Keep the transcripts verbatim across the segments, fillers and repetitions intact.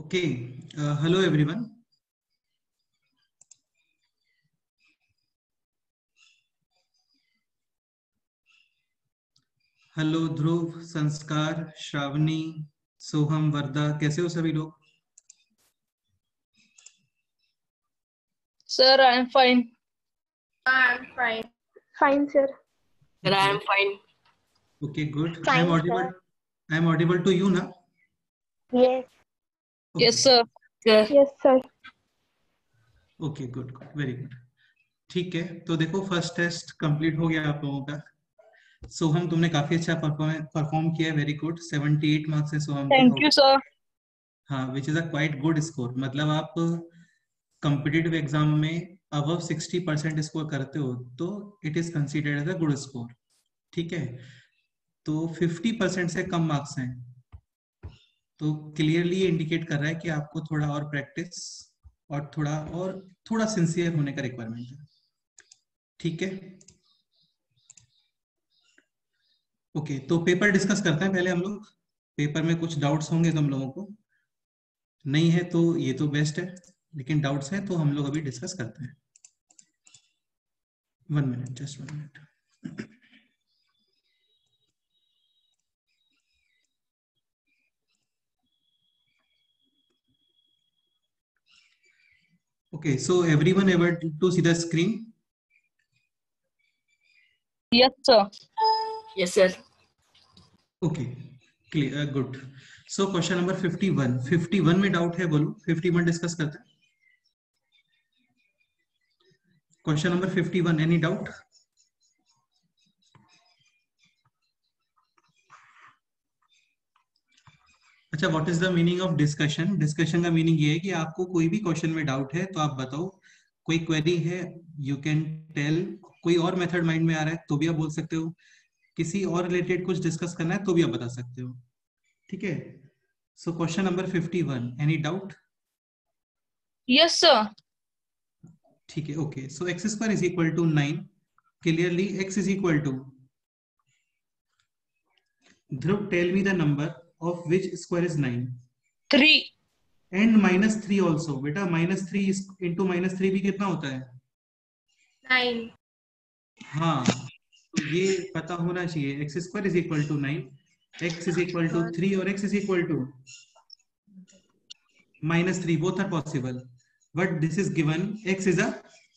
Okay, uh, hello everyone. Hello Dhruv, Sanskar, Shravani, सोहम, वर्दा, कैसे हो सभी लोग? Sir, I am fine. I'm fine. Fine, sir. Sir, I am fine. Okay, good. Fine, I am audible. sir. I am audible to you now. Yes. Okay. Yes, sir. Sir. Yes, sir. Okay, good, good, very good. ठीक है, तो देखो first test complete हो गया आप लोगों का. सोहम, तुमने काफी अच्छा परफॉर्म परफॉर्म किया है. Very good. अठहत्तर मार्क्स है सोहम के. Thank you, sir. हाँ, which is a quite good score. मतलब आप कॉम्पिटिटिव एग्जाम में अबव सिक्सटी परसेंट स्कोर करते हो तो it is considered as a good score. ठीक है, तो फिफ्टी परसेंट से कम मार्क्स हैं तो क्लियरली ये इंडिकेट कर रहा है कि आपको थोड़ा और प्रैक्टिस और थोड़ा और थोड़ा सिंसियर होने का रिक्वायरमेंट है. ठीक है, ओके. तो पेपर डिस्कस करते हैं पहले हम लोग. पेपर में कुछ डाउट्स होंगे तुम लोगों को. नहीं है तो ये तो बेस्ट है, लेकिन डाउट्स हैं तो हम लोग अभी डिस्कस करते हैं. One minute, just one minute. Okay, so everyone able to, to see the screen? Yes, sir. Yes, sir. Okay, clear, uh, good. So question number fifty-one. fifty-one में डाउट है बोलो. fifty-one डिस्कस करते हैं. Question number fifty-one. Any doubt? अच्छा, what is the meaning of discussion? Discussion का meaning ये है कि आपको कोई भी क्वेश्चन में डाउट है तो आप बताओ. कोई क्वेरी है, यू कैन टेल. कोई और मेथड माइंड में आ रहा है तो भी आप बोल सकते हो. किसी और रिलेटेड कुछ डिस्कस करना है तो भी आप बता सकते हो. ठीक है, so question number fifty-one. Any doubt? Yes, sir. ठीक है, okay. So x square is equal to nine. Clearly x is equal to, Dhruv, tell me the number of which square is nine. Three. And minus three also. बेटा minus three into minus three भी कितना होता है? Nine. हाँ, तो ये पता होना चाहिए. X square is equal to nine, x is equal to three और x is equal to minus three. Both are possible, but this is given. X is a,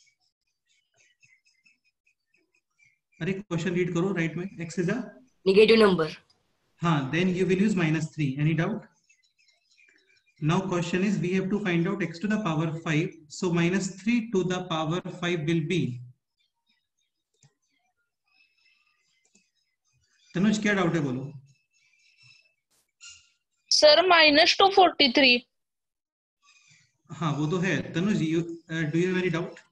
अरे क्वेश्चन रीड करो राइट में. X is a, Negative number. हाँ, then you will use minus three. Any doubt? Now question is we have to find out x to the power five. So minus three to the power five will be. Tanuj, क्या doubt है बोलो. Sir, minus two forty-three. हाँ वो तो है. Tanuj, you uh, do you have any doubt?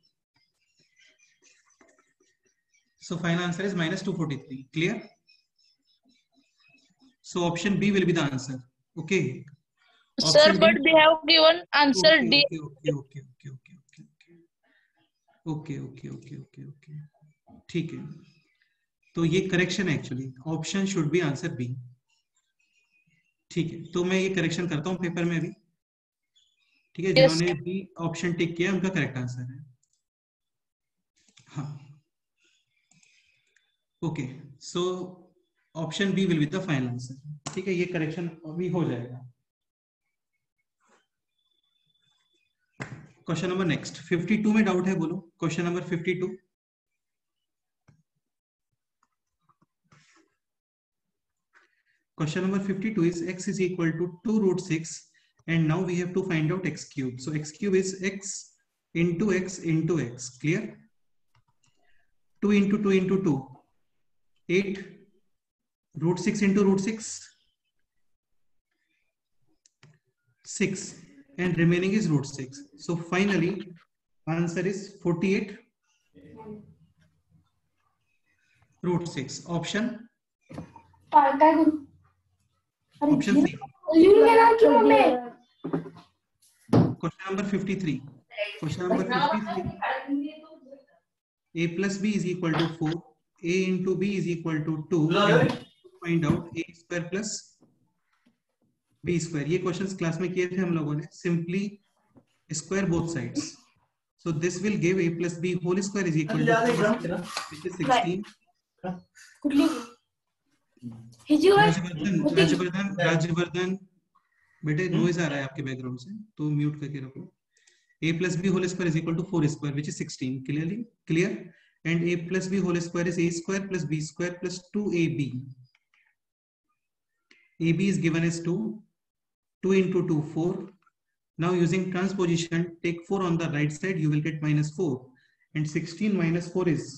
So final answer is minus two forty-three. Clear? So option B will be the answer. Okay. Sir, Option but D. they have given answer Okay, D. okay, okay, okay, okay, okay, okay, okay, okay, okay, okay, okay. ठीक है, तो ये correction है actually. Option should be answer B. ठीक है, तो मैं ये करेक्शन करता हूँ पेपर में भी. ठीक है, Yes, जिन्होंने भी ऑप्शन टिक किया उनका करेक्ट आंसर है. हाँ, okay. So option B will be the final answer. ठीक है, ये करेक्शन अभी हो जाएगा. Question number next. fifty-two में डाउट है बोलो. Question number fifty-two. Question number fifty-two is x is equal to two root six, and now we have to find out x cube. So x cube is x into x into x. Clear? two into two into two, eight. Root six into root six, six, and remaining is root six. So finally answer is forty-eight root six. Option Option C. Question number fifty-three. Question number fifty-three. A plus B is equal to four. A into B is equal to two. And find out A square plus B square, ये questions class में किए थे हम लोगों ने. Simply square both sides. So this will give a plus b whole square is equal to four, which is sixteen. Rajvardhan Rajvardhan Rajvardhan बेटे noise आ रहा है आपके बैकग्राउंड से, तो म्यूट करके रखो. a plus b whole square is equal to four square, which is sixteen. Clearly clear? And a plus b whole square is a square plus b square plus two a b. ab is given as two. two into two, four. Now using transposition, take four on the right side, you will get minus four. And sixteen minus four is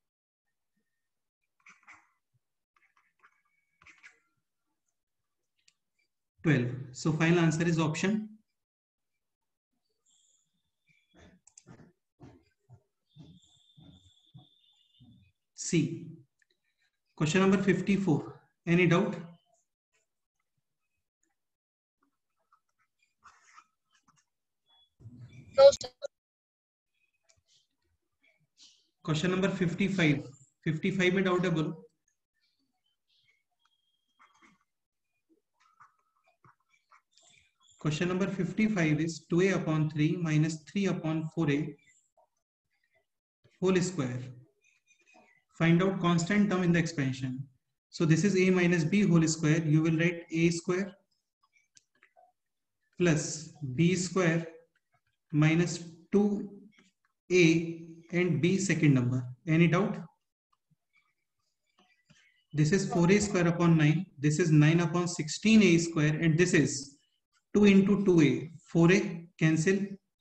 twelve. So final answer is option C. Question number fifty-four. Any doubt? No, sir. Question number fifty-five. fifty-five में doubt है बोलो. Question number fifty-five is two a upon three minus three upon four a whole square. Find out constant term in the expansion. So this is a minus b whole square. You will write a square plus b square minus two a and b second number. Any doubt? This is four a square upon nine. This is nine upon sixteen a square, and this is two into two a. four a cancel.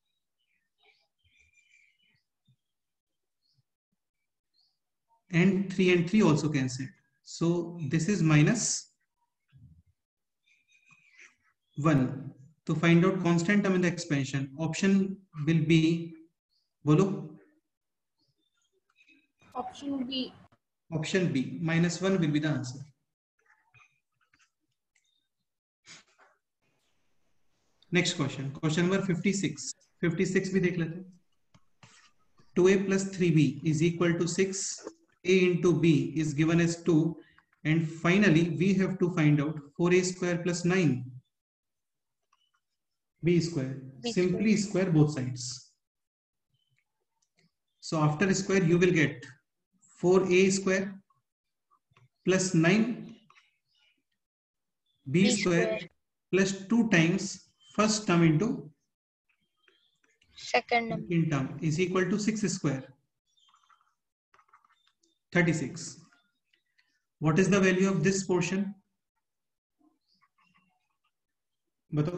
And three and three also cancelled. So this is minus one. To find out constant term in the expansion, option will be, bolo? Option B. Option B, minus one will be the answer. Next question, question number fifty-six. fifty-six भी देख लेते हैं. two a plus three b is equal to six. A into b is given as two, and finally we have to find out four a square plus nine b square. B Simply square both sides. So after square you will get four a square plus nine b, B square, square. plus two times first term into Second number. second term is equal to six square. thirty-six. What is the value of this portion? बताओ.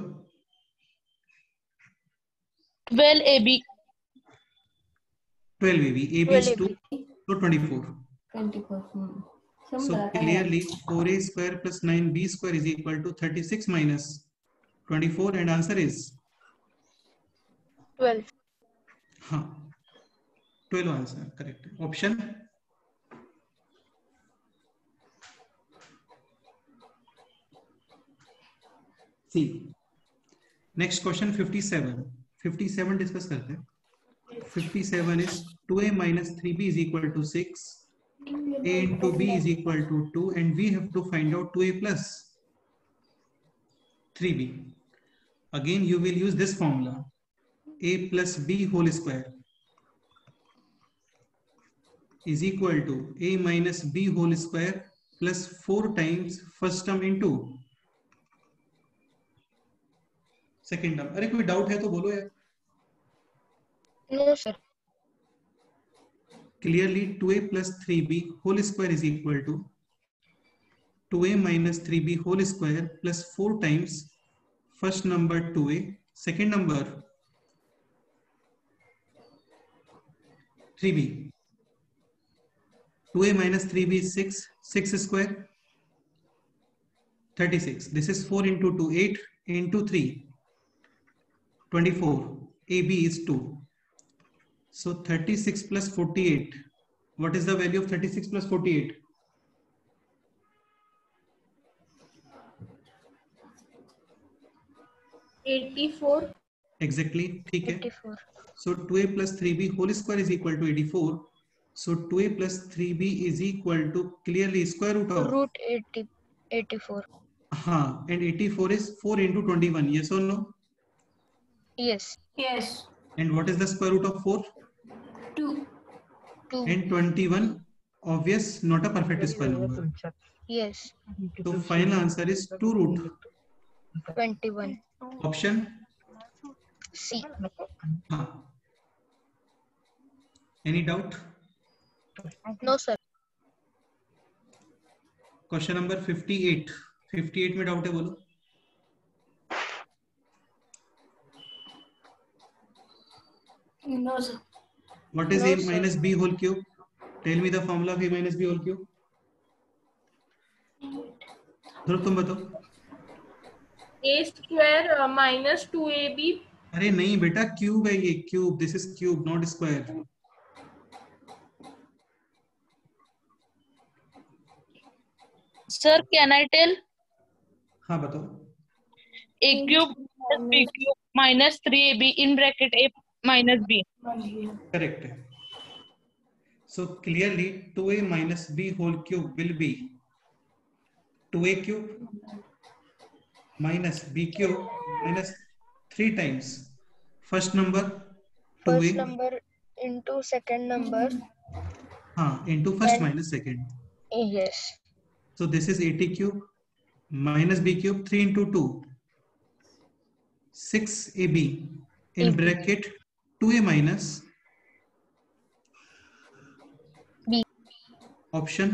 twelve A B. twelve A B. A B is two, so twenty-four. twenty-four. Hmm. So clearly four a square plus nine b square is equal to thirty-six minus twenty-four, and answer is twelve. huh, twelve answer, correct. Option C. Next question fifty-seven. fifty-seven discuss करते हैं. fifty-seven is two a minus three b is equal to six. A into b is equal to two, and we have to find out two a plus three b. Again you will use this formula, a plus b whole square is equal to a minus b whole square plus four times first term into second term. अरे कोई doubt है तो बोलो यार. No, sir. Clearly two a plus three b whole square is equal to two a minus three b whole square plus four times first number two a, second number three b. two a minus three b is six. six square thirty-six. This is four into two, eight into three, twenty-four. A B is two. So thirty-six plus forty-eight. What is the value of thirty-six plus forty-eight? eighty-four. Exactly. ठीक है. eighty-four. So two a plus three b whole square is equal to eighty-four. So two a plus three b is equal to clearly square root of Root eighty, eighty-four. हाँ, and eighty-four is four into twenty-one. Yes or no? Yes. Yes. And what is the square root of four? Two. Two. And twenty-one, obvious, not a perfect square number. Yes. So final answer is two root. Twenty-one. Option C. हाँ. Any doubt? No, sir. Question number fifty-eight. fifty-eight में doubt है बोलो. No, sir. What is No, a sir. minus b whole cube? Tell me the formula of a minus b whole cube. ध्रुव तुम बताओ. A square uh, minus two A B. अरे नहीं बेटा, cube है ये, cube. This is cube, not square. Sir, can I tell? हाँ बताओ. A cube plus B cube minus three A B in bracket A minus B. Correct. So clearly two a minus b whole cube will be two a cube minus b cube minus three times first number two a First number into second number. हाँ into first And- minus second. Yes. So this is eighty cube minus b cube, three into two, six a b in A B. bracket two a minus B. option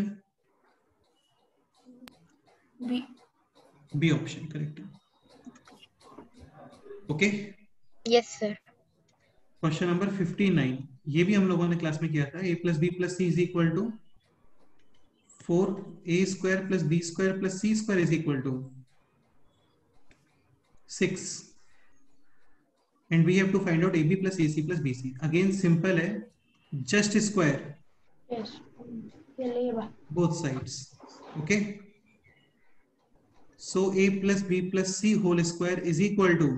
B. B option, correct. Okay. Yes, sir. Question number fifty-nine. ये भी हम लोगों ने class में किया था. a plus b plus c is equal to four a square plus b square plus c square is equal to six. And we have to find out ab plus ac plus bc. Again simple है, just square Yes. both sides. Okay. So a plus b plus c whole square is equal to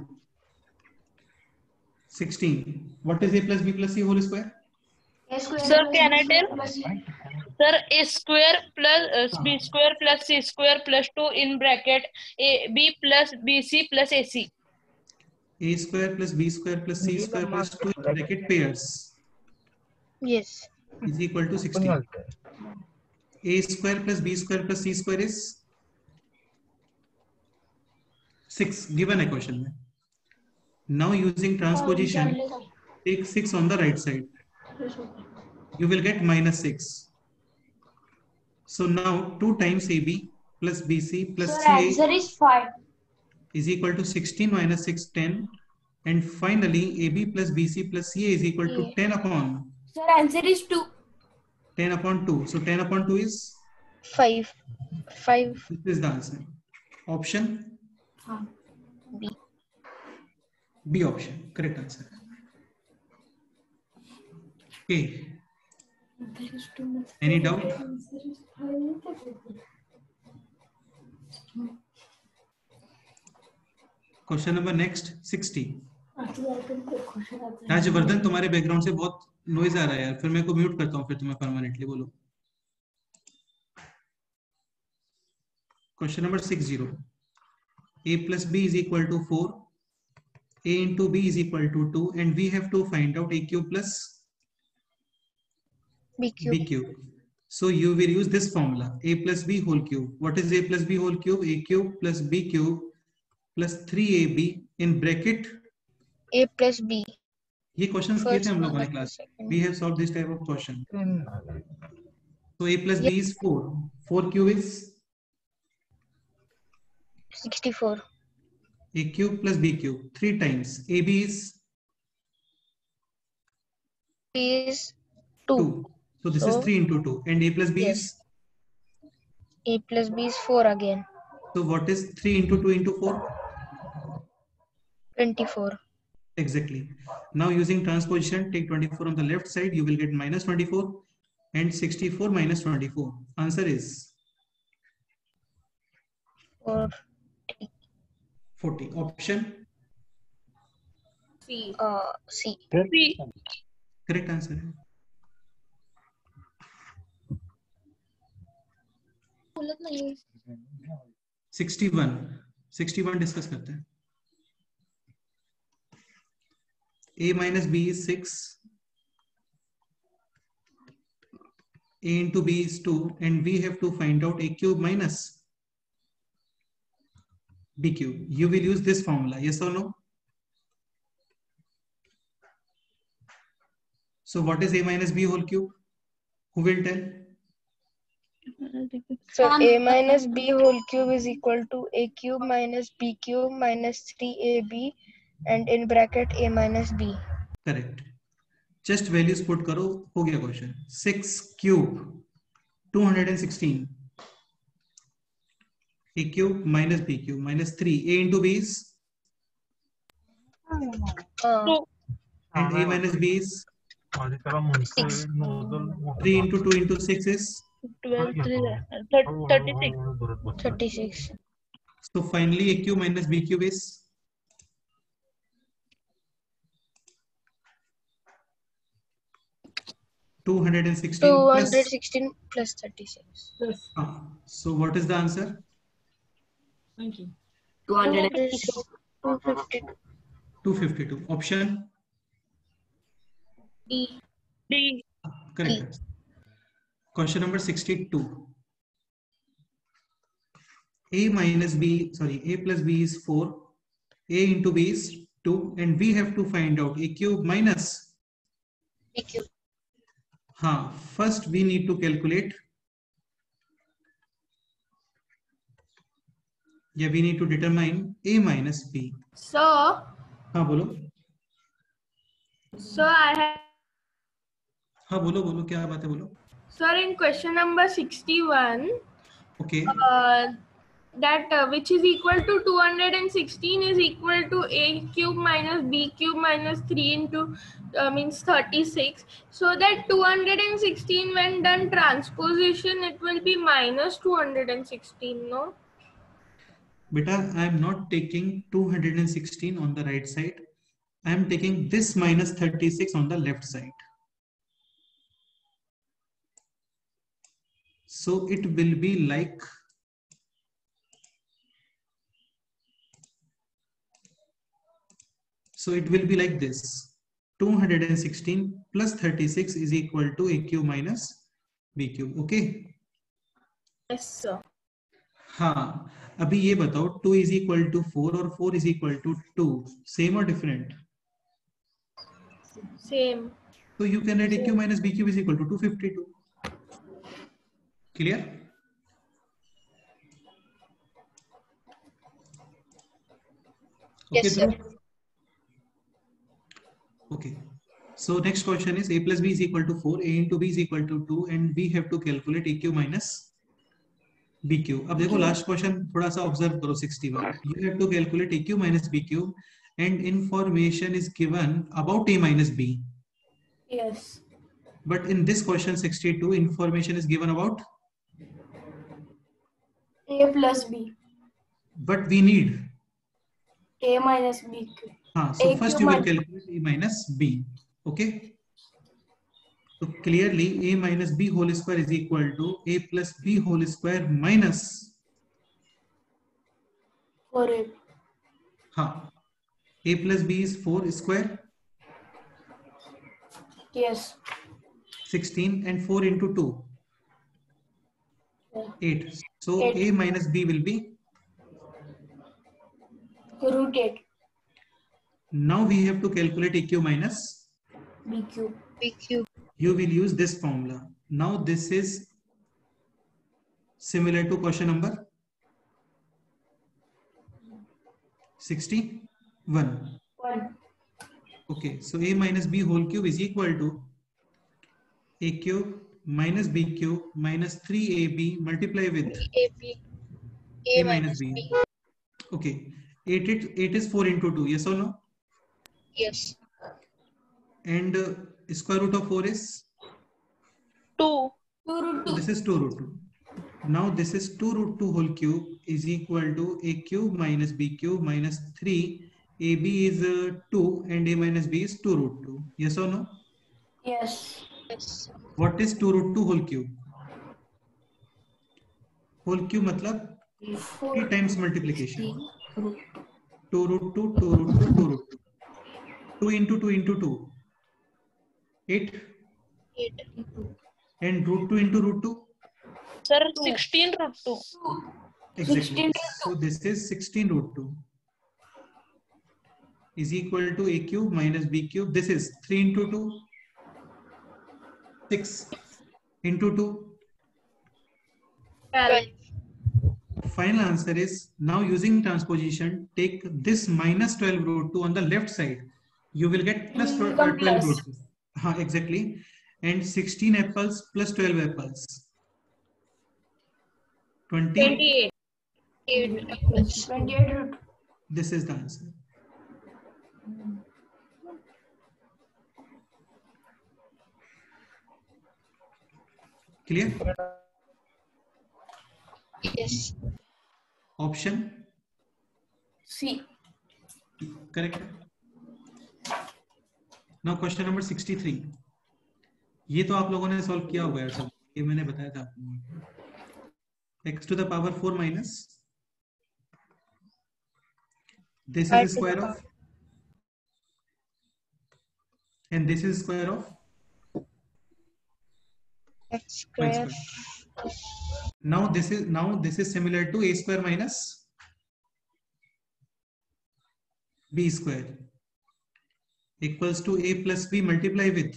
sixteen. What is a plus b plus c whole square? Sir, can I tell? Sir, A square plus uh, B square plus C square plus two in bracket A B plus B C plus A C. A square plus b square plus c square plus two in bracket pairs Yes. is equal to sixteen. A square plus b square plus c square is six, given a question. Now using transposition, take six on the right side. You will get minus six. So now two times A B plus B C plus Sir, C A answer is five. is equal to sixteen minus six, ten. And finally A B plus B C plus C A is equal to ten upon Sir, answer is two. ten upon two. So ten upon two is, Five. Five. this is the answer. Option B. B option, correct answer. Okay. Any doubt? Question number next sixty. Rajvardhan, तुम्हारे background से बहुत noise आ रहा है यार, फिर मैं को mute करता हूँ, फिर तुम्हें परमानेंटली. बोलो. Question number sixty. A plus b is equal to four. A into b is equal to two, and we have to find out a cube plus B cube. b cube. So you will use this formula, a plus b whole cube. What is a plus b whole cube? A cube plus b cube plus three a b in bracket. A plus B. ये questions किए थे हम लोगों ने First, class. second. We have solved this type of question. So a plus b is four. four cube is Sixty-four. a cube plus b cube. Three times. A b is B is two. two. So this is So- three into two. And a plus b Yes. is, A plus B is four again. so what is three into two into four? Twenty-four. Exactly. Now using transposition, take twenty-four on the left side, you will get minus twenty-four, and sixty-four minus twenty-four. Answer is Four. forty. Option C. Uh, C. C. correct answer है. Sixty one sixty one discuss करते हैं. A minus B is six. A into B is two, and we have to find out A cube minus B cube. You will use this formula, yes or no? So what is A minus B whole cube? Who will tell? So A minus B whole cube is equal to A cube minus B cube minus three A B and in bracket A minus B. Correct. Just values put करो, हो गया question. six cube two hundred sixteen. A cube minus B cube minus three. A into B is Uh, and A minus B is six. three into two into six is twelve, three, thirty-six. thirty-six. so finally A cube minus B cube is two hundred sixteen two plus. hundred sixteen plus thirty-six. Yes. Ah, so what is the answer? Thank you. two hundred fifty-two. two fifty-two. Option D. D. correct. Question number sixty-two. A minus B, sorry, A plus B is four. A into B is two, and we have to find out A cube minus. B cube. हाँ, first we need to calculate. Yeah, we need to determine A minus B. So, हाँ बोलो. so I have, हाँ बोलो बोलो क्या बात है बोलो. sir, in question number sixty-one, Okay. uh, that uh, which is equal to two hundred sixteen is equal to A cube minus B cube minus three into uh, means thirty-six. So that two hundred sixteen when done transposition, it will be minus two hundred sixteen, no? Beta, I am not taking two hundred sixteen on the right side. I am taking this minus thirty-six on the left side. So it will be like So it will be like this. two hundred sixteen plus thirty-six is equal to A cube minus B cube. Okay? Yes, sir. हाँ, अभी ये बताओ two is equal to four और four is equal to two. Same or different? Same. So you can write A cube minus B cube is equal to two hundred fifty-two. Clear? Okay, Yes, sir. Dhruv? Okay. So next question is A plus B is equal to four, A into B is equal to two, and we have to calculate A Q minus B Q. अब देखो last question थोड़ा सा observe करो sixty-one. You have to calculate A Q minus B Q, and information is given about A minus B. Yes. But in this question sixty-two, information is given about, A plus B. but we need. A minus B. हाँ, so A first Q you will minus- calculate A minus B. Okay. So clearly A minus B whole square is equal to A plus B whole square minus. For A. हाँ, A plus B is four square, Yes. sixteen, and four into two, Yeah. eight. So Eight. A minus B will be. Root eight. Now we have to calculate A Q minus. B cube. B cube. You will use this formula. Now this is similar to question number sixty-one. One. Okay, so A minus B whole cube is equal to A cube minus B cube minus three A B multiply with A B. A minus B. Okay, eight, it, eight is four into two, yes or no? Yes. And uh, square root of four is, Two. Two root so two. this is two root two. Now this is two root two whole cube is equal to A cube minus B cube minus three. A B is uh, two and A minus B is two root two. Yes or no? Yes. Yes. What is two root two whole cube? Whole cube मतलब three times multiplication. two root two, two root two, two root two. two into two into two. eight. eight. And root two into root two? Sir, sixteen root two. Exactly. So this is sixteen root two is equal to a cube minus b cube. This is three into two, six into two. twelve. Final answer is, now using transposition, take this minus twelve root two on the left side. You will get plus twelve root two. Haan, exactly. And sixteen apples plus twelve apples. twenty. twenty-eight. twenty-eight root. This is the answer. Clear? Yes. Option C. correct. Now question number sixty-three. ये तो आप लोगों ने solve किया होगा यार सब, ये मैंने बताया था आपको. X to the power four minus this is square of, and this is square of X square. Now this is now this is similar to a square minus b square equals to a plus b multiply with.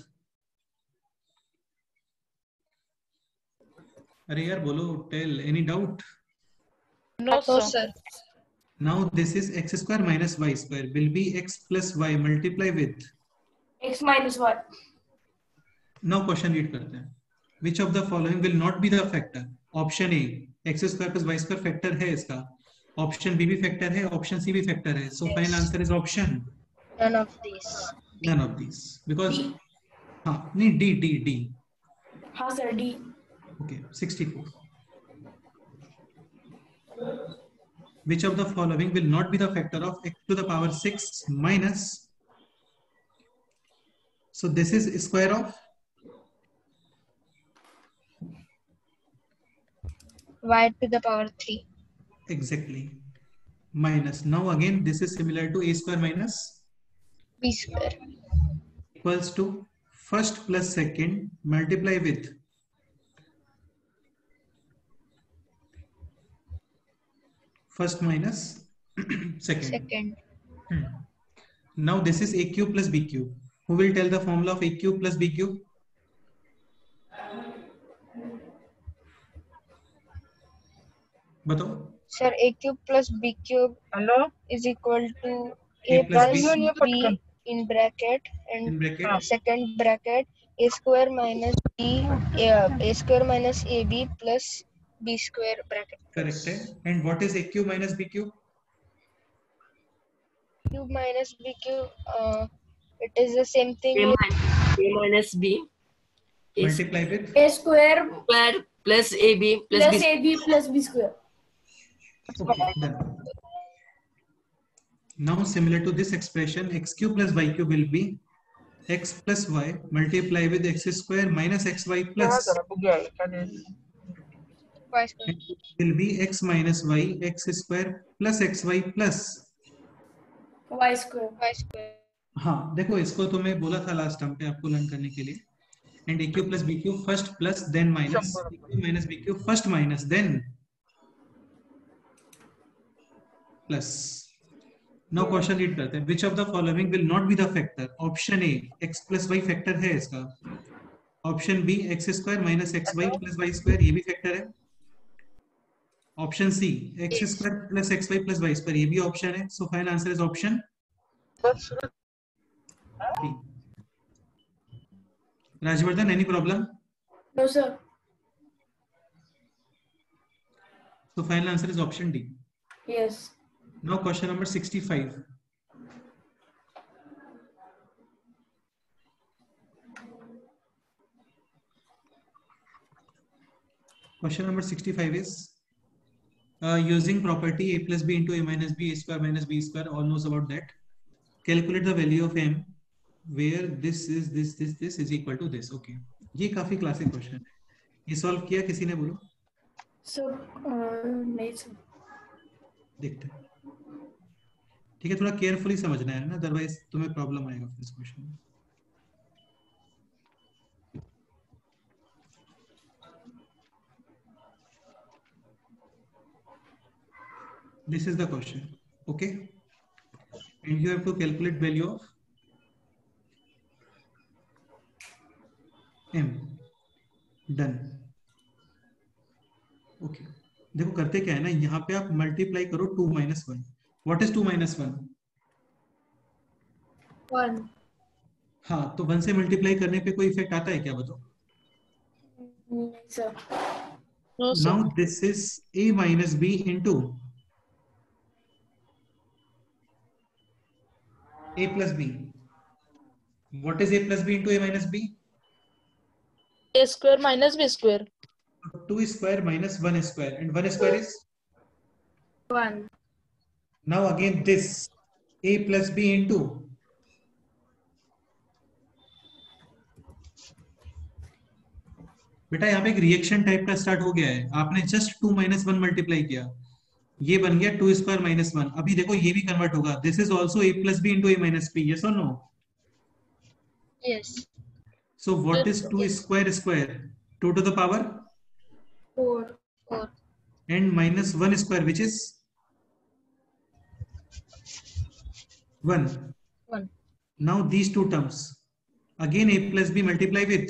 अरे यार बोलो, tell any doubt? No, No, sir. sir. Now this is x square minus y square will be x plus y multiply with. X minus y. Now question read करते हैं. Which of the following will not be the factor? Option A x square plus y square factor है इसका. Option B भी factor है. Option C भी factor है. So Yes. final answer is option None of these. none of these because D. हाँ नहीं D D D. हाँ sir, D. Okay, sixty-four. Which of the following will not be the factor of x to the power six minus? So this is square of Y to the power three. exactly minus. Now again this is similar to a square minus B square. equals to first plus second multiply with. First minus second. Second. Hmm. Now this is a cube plus b cube. Who will tell the formula of a cube plus b cube? बताओ. Sir, A cube plus B cube Hello? is equal to A A plus plus B. B in bracket In and bracket. second bracket A square minus B, uh, A square minus A B plus B square bracket. Correct. है. And what is a cube minus b cube? Cube minus B cube, uh, it is the same thing. A with minus, A minus B is Multiply with. A square square plus A B plus plus B. A B plus B square. Okay, done. Now similar to this expression, x cube plus y cube will be x plus y multiply with x square minus xy plus. Y square. And it will be x minus y x square plus xy plus. Y square. Y square. हाँ देखो इसको तो मैं बोला था last time पे आपको learn करने के लिए. And a cube plus b cube first plus then minus. A cube minus b cube first minus then plus. Now question read करते हैं. Which of the following will not be the factor? Option A x plus y factor है इसका. Option B x square minus xy plus y square ये भी factor है. Option C x square plus xy plus y square ये भी option है. So final answer is option B. Rajvardhan, any problem? No sir. So final answer is option D. Yes. Now question number sixty-five. Question number sixty-five is uh, using property a plus b into a minus b, a square minus b square, all knows about that. Calculate the value of m where this is this this this is equal to this. Okay, ये काफी classic question है. ये solve किया किसी ने बोलो? So uh, नहीं sir. देखते हैं, ठीक है? थोड़ा केयरफुली समझना है ना, अदरवाइज तुम्हें प्रॉब्लम आएगा फिर इस क्वेश्चन में। This is the question, okay? And you have to calculate value of m. Done. Okay. देखो करते क्या है ना, यहाँ पे आप मल्टीप्लाई करो two minus one. What is two minus one? One. हाँ, तो वन से मल्टीप्लाई करने पे कोई इफेक्ट आता है क्या, बताओ? Sir No, sir. Now this is a minus b into a plus b. What is a plus b into a minus b? A square minus B square. two square minus one square, and one square is one. now again this a plus b into बेटा यहाँ पे एक reaction type का start हो गया है. आपने just two minus one multiply किया, ये बन गया टू स्क्वायर माइनस वन. अभी देखो ये भी कन्वर्ट होगा. This is also a plus b into a minus b. Yes और no? Yes. So what is two square square? Two to the power four. Four. and minus one square, which is one. One. Now these two terms, again a plus b multiply with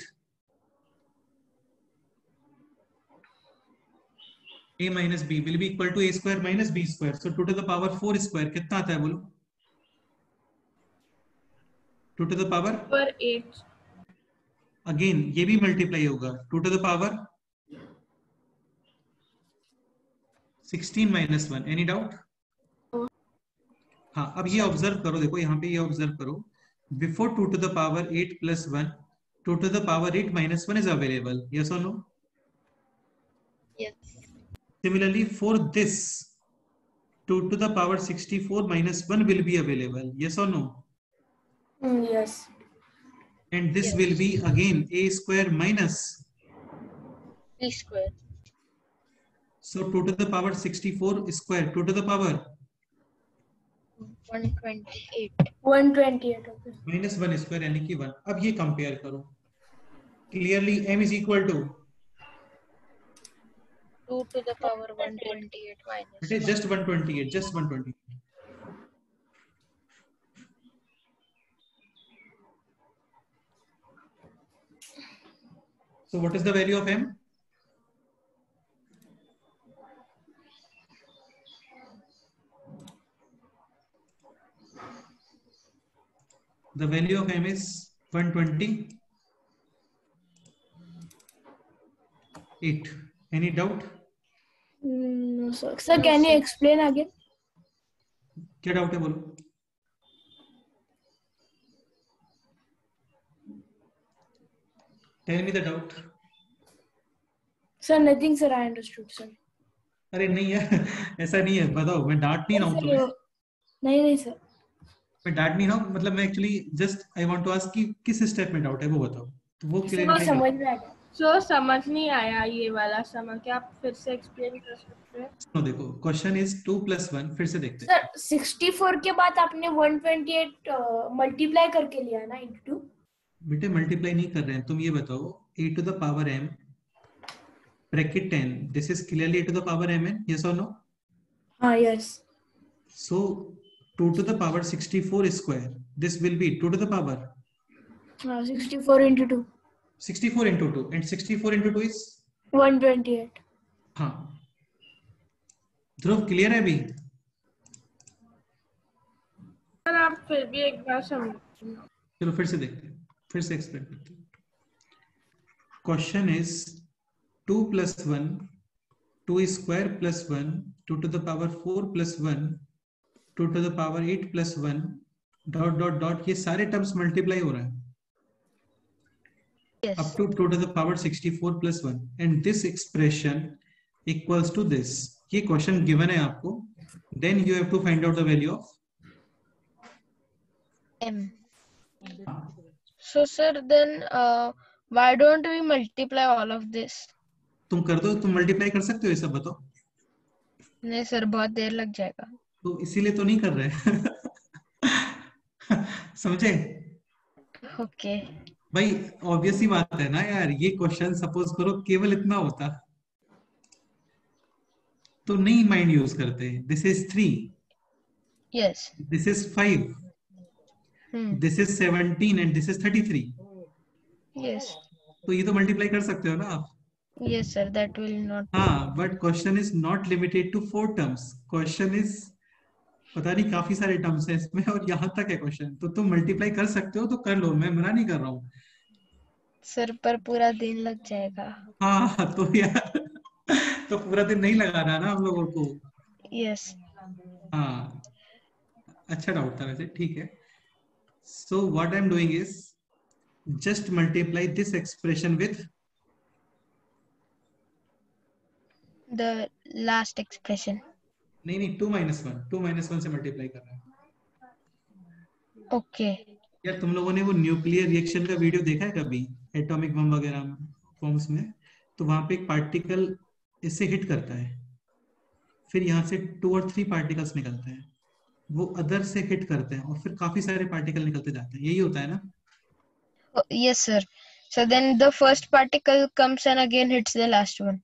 a minus b will be equal to a square minus b square. So two to the power four square कितना आता है बोलो? two to the power पर eight. again ये भी multiply होगा. two to the power sixteen minus one. Any doubt? हाँ, अब ये ऑब्जर्व करो, देखो यहाँ पे ये ऑब्जर्व करो. Before two to the power eight plus one, two to the power eight minus one is available. Yes और no? Yes. Similarly, for this, two to the power sixty-four minus one will be available. Yes or no? Yes. And this Yes. will be again a square minus. B square. So two to the power sixty-four square, two to the power One twenty-eight. One twenty eight. Okay. minus one square यानी कि one. अब ये compare करो. Clearly m is equal to, Two to the power one twenty-eight minus. it is just one twenty-eight, just one twenty-eight. So what is the value of m? The value of m is one twenty-eight. Any doubt? No, sir. Sir, can you explain again? क्या doubt है बोलो? Tell me the doubt. Sir, nothing, sir. I understood, sir. अरे नहीं है, ऐसा नहीं है. बताओ, मैं डांट नहीं रहा हूँ तुम्हें. नहीं नहीं सर. मैं डांट नहीं रहा हूँ, मतलब मैं actually just I want to ask कि किस स्टेप में डाउट है वो बताओ. तो वो क्लियर सर समझ में आ गया. सर समझ नहीं आया ये वाला समझ. क्या आप फिर से एक्सप्लेन कर सकते हैं? तो देखो, question is two plus one. फिर से देखते हैं. सर सिक्सटी फोर के बाद आपने वन ट्वेंटी एट मल्टीप्लाई करके लिया ना इंटू टू. बेटे मल्टीप्लाई नहीं कर रहे हैं. तुम ये बताओ, a to the power m bracket ten, this is clearly a to the power mn. Yes और नो? हाँ yes. So two to the power sixty four square, this will be two to the power sixty four into two. Sixty four into two, and sixty four into two is one twenty eight. हाँ. Dhruv clear है अभी? Sir आप फिर भी एक बार समझिए. चलो फिर से देखते हैं, फिर से एक्सप्लेन करते हैं. Question is two plus one, two square plus one, two to the power four plus one, two to the power eight plus one, dot dot dot. ये सारे टर्म्स मल्टीप्लाई हो रहे हैं Yes. up to two to the power sixty-four plus one, and this expression equals to this. ये question given है आपको. Then you have to find out the value of M. So sir, then uh, why don't we multiply all of this? तुम कर दो. तुम multiply कर सकते हो ये सब, बताओ. नहीं सर, बहुत देर लग जाएगा। तो इसीलिए तो नहीं कर रहे। समझे? ओके। भाई ऑब्वियस ही बात है ना यार, ये क्वेश्चन सपोज करो केवल इतना होता तो नहीं माइंड यूज करते। This is three, yes. This is five, hmm. This is seventeen and this is thirty three. Yes. तो ये तो मल्टीप्लाई कर सकते हो ना आप। Yes sir, that will not. हाँ, but question is not limited to four terms. Question is पता नहीं काफी सारे टर्म्स हैं इसमें, और यहाँ तक है क्वेश्चन। तो तुम मल्टीप्लाई कर सकते हो तो कर लो, मैं मना नहीं कर रहा हूँ। सर पर पूरा दिन लग जाएगा। हाँ तो यार तो पूरा दिन नहीं लगाना ना हम लोगों को। यस। हाँ, अच्छा डाउट था वैसे, ठीक है। So what I am doing is just multiply this expression with the last expression. नहीं नहीं, two minus one, two minus one से मल्टीप्लाई कर रहा है। ओके। यार तुम लोगों ने वो न्यूक्लियर रिएक्शन का वीडियो देखा है कभी, एटॉमिक बम वगैरह फॉर्म्स में? तो वहां पे एक पार्टिकल इससे हिट करता है, फिर यहाँ से टू और थ्री पार्टिकल्स निकलते हैं, वो अदर से हिट करते हैं, और फिर काफी सारे पार्टिकल निकलते जाते हैं। यही होता है ना? Yes sir. So then the first particle comes and again hits the last one.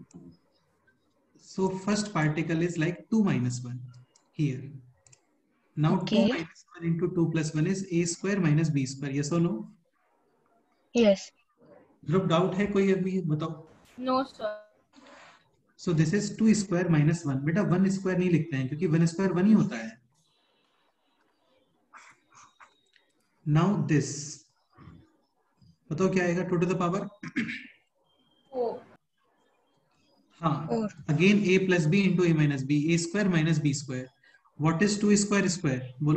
So first particle is like two minus one here. Now Okay. two minus one into two plus one is a square minus b square. Yes or no? Yes. Group doubt है कोई अभी बताओ? No sir. So this is two square minus one. बेटा one square नहीं लिखते हैं क्योंकि one square one ही होता है. Now this बताओ क्या आएगा two to the power? Four. हाँ, Four. again a plus b into a minus b, a square minus b square. What is two square square? बोलो.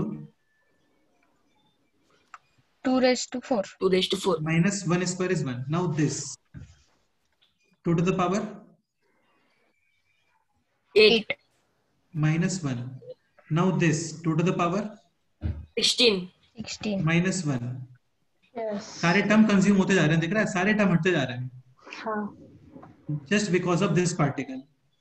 Two raised to four. two raised to four. Minus one square is one. Now this two to the power eight. minus one. Now this two to the power sixteen. Sixteen. minus one. Yes. सारे term consume होते जा रहे हैं, दिख रहा है? सारे term हटते जा रहे हैं. हाँ. Just because of this particle.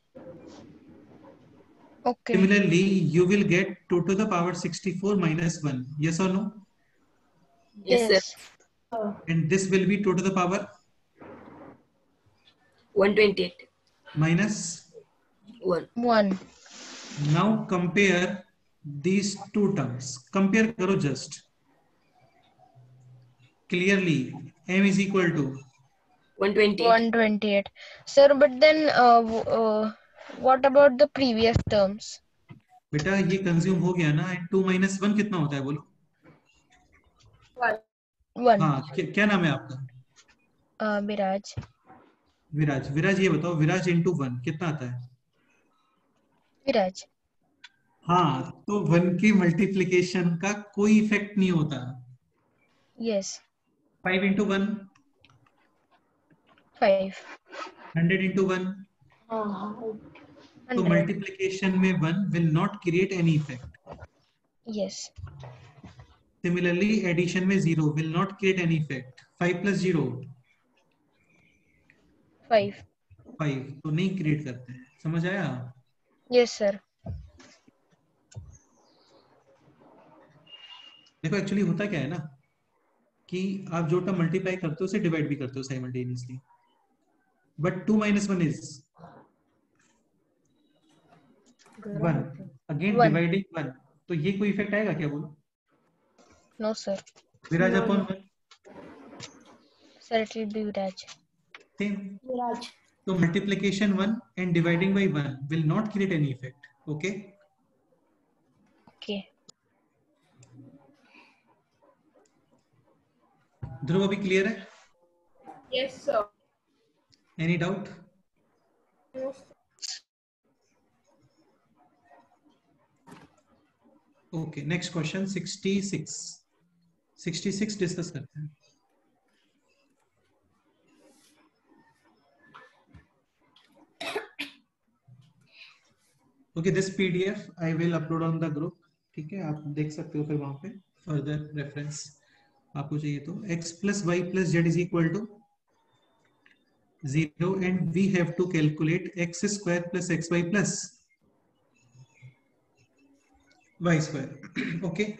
Okay. Similarly, you will get two to the power sixty-four minus one. Yes or no? Yes, sir. Uh, And this will be two to the power one twenty-eight. minus. one. One. Now compare these two terms. Compare करो just. Clearly, m is equal to one twenty-eight. One twenty-eight. Sir, but then uh, w- uh, what about the previous terms? बेटा ये consume हो गया ना. To minus one कितना होता है बोलो? One. One. हाँ, क्या, क्या नाम है आपका? Uh, Biraj. विराज. विराज ये बताओ, विराज इंटू वन कितना आता है? Biraj. हाँ, तो वन की मल्टीप्लीकेशन का कोई इफेक्ट नहीं होता. Yes. Five into one, Five. Hundred into one. हाँ. तो Hundred. मल्टीप्लीकेशन में one will not create any effect. Yes. Similarly addition में zero will not create any effect. Five plus zero Five. Five, तो नहीं create करते हैं. समझ आया? Yes, sir. देखो एक्चुअली होता क्या है ना कि आप जो टर्म मल्टीप्लाई करते हो उसे डिवाइड भी करते हो simultaneously. But two minus one is one. Again One. Dividing one, तो ये कोई इफेक्ट आएगा क्या बोलो? No, sir. Viraj upon one Sir, it will be Biraj. Same. Viraj. तो multiplication one and dividing by one will not create any effect. Okay, Okay. Dhruv अभी clear है? Yes sir. Any doubt? No, sir. Okay, next question sixty six. Sixty six discuss करते हैं. Okay, this PDF I will upload on the group. ठीक है, आप देख सकते हो फिर वहां पे फर्दर रेफरेंस आपको चाहिए तो. x plus y plus z is equal to zero and we have to calculate x square plus x y plus y square. Okay.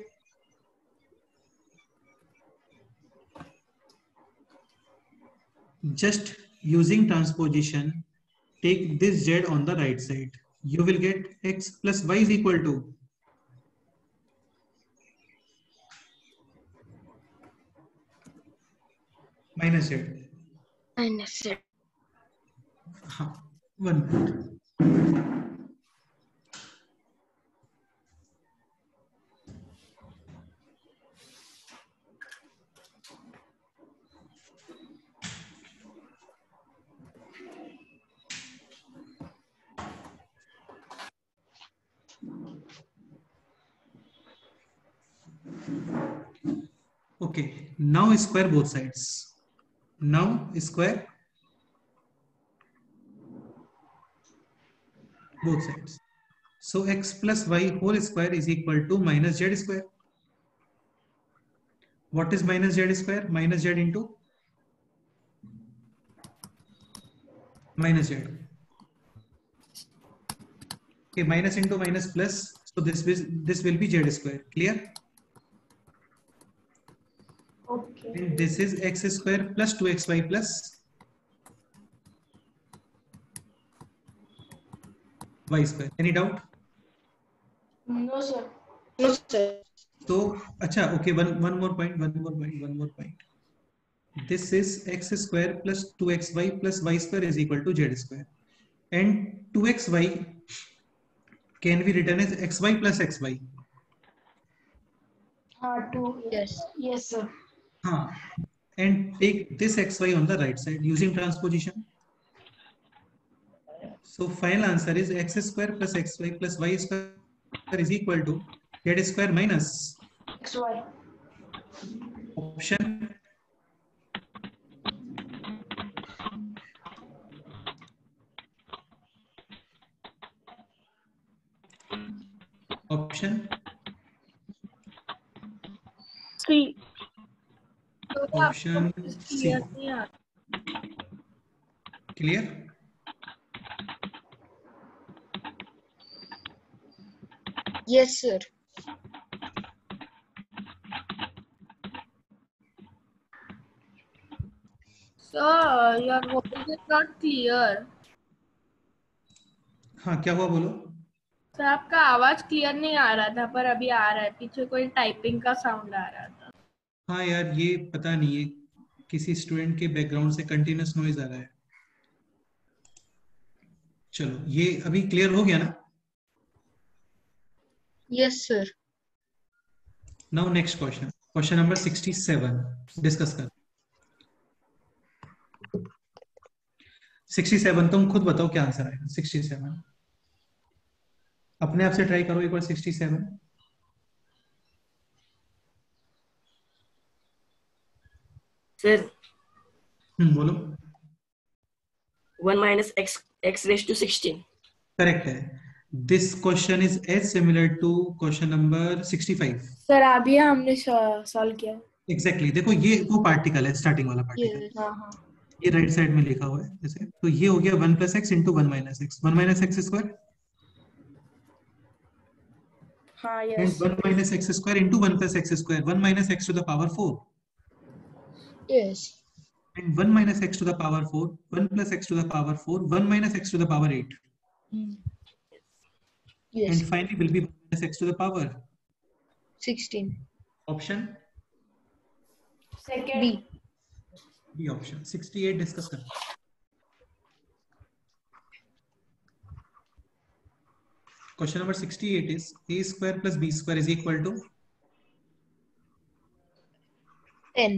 Just using transposition, take this z on the right side. You will get x plus y is equal to minus z. Minus z. Huh. One minute. Okay, now square both sides. Now square both sides. So x plus y whole square is equal to minus z square. What is minus z square? Minus z into minus z. Okay, minus into minus plus. So this will this will be z square. Clear? Okay. And this is x square plus two x y plus y square. Any doubt? No, sir. No, sir. So, acha, okay, one, one more point, one more point, one more point. This is x square plus two x y plus y square is equal to z square. And two x y can be written as xy plus xy. Uh, two. Yes. Yes, sir. Huh. And take this xy on the right side using transposition. So final answer is x square plus xy plus y square is equal to z square minus X Y. option option C. option C. Yeah. Clear? Yes, sir. Sir, your voice is not clear. हाँ क्या हुआ बोलो? Sir आपका आवाज clear नहीं आ रहा था पर अभी आ रहा है. पीछे कोई टाइपिंग का साउंड आ रहा था. हाँ यार ये पता नहीं है किसी स्टूडेंट के बैकग्राउंड से कंटिन्यूअस नॉइज आ रहा है. चलो ये अभी क्लियर हो गया ना? Yes, sir. Now next question. Question number sixty-seven. Discuss कर. sixty-seven तुम खुद बताओ क्या आंसर आएगा. sixty-seven अपने आप से ट्राई करो एक बार. sixty-seven Sir, हम्म बोलो. one minus x x raised to sixteen. Correct है. This question is as similar to question number sixty-five. Sir अभी हमने सॉल्व किया. Exactly. देखो ये वो पार्टिकल है, स्टार्टिंग वाला पार्टिकल. Yes. हाँ हाँ. ये राइट साइड में लिखा हुआ है जैसे. तो ये हो गया one plus x into one minus x. One minus x square हाँ and yes. One minus x square into one plus x square. One minus x to the power four Yes. and one minus x to the power four, one plus x to the power four, one minus x to the power eight, Yes. and finally will be one minus x to the power Sixteen. option Second. B. B option. sixty-eight discuss कर. Question number sixty-eight is a square plus b square is equal to Ten.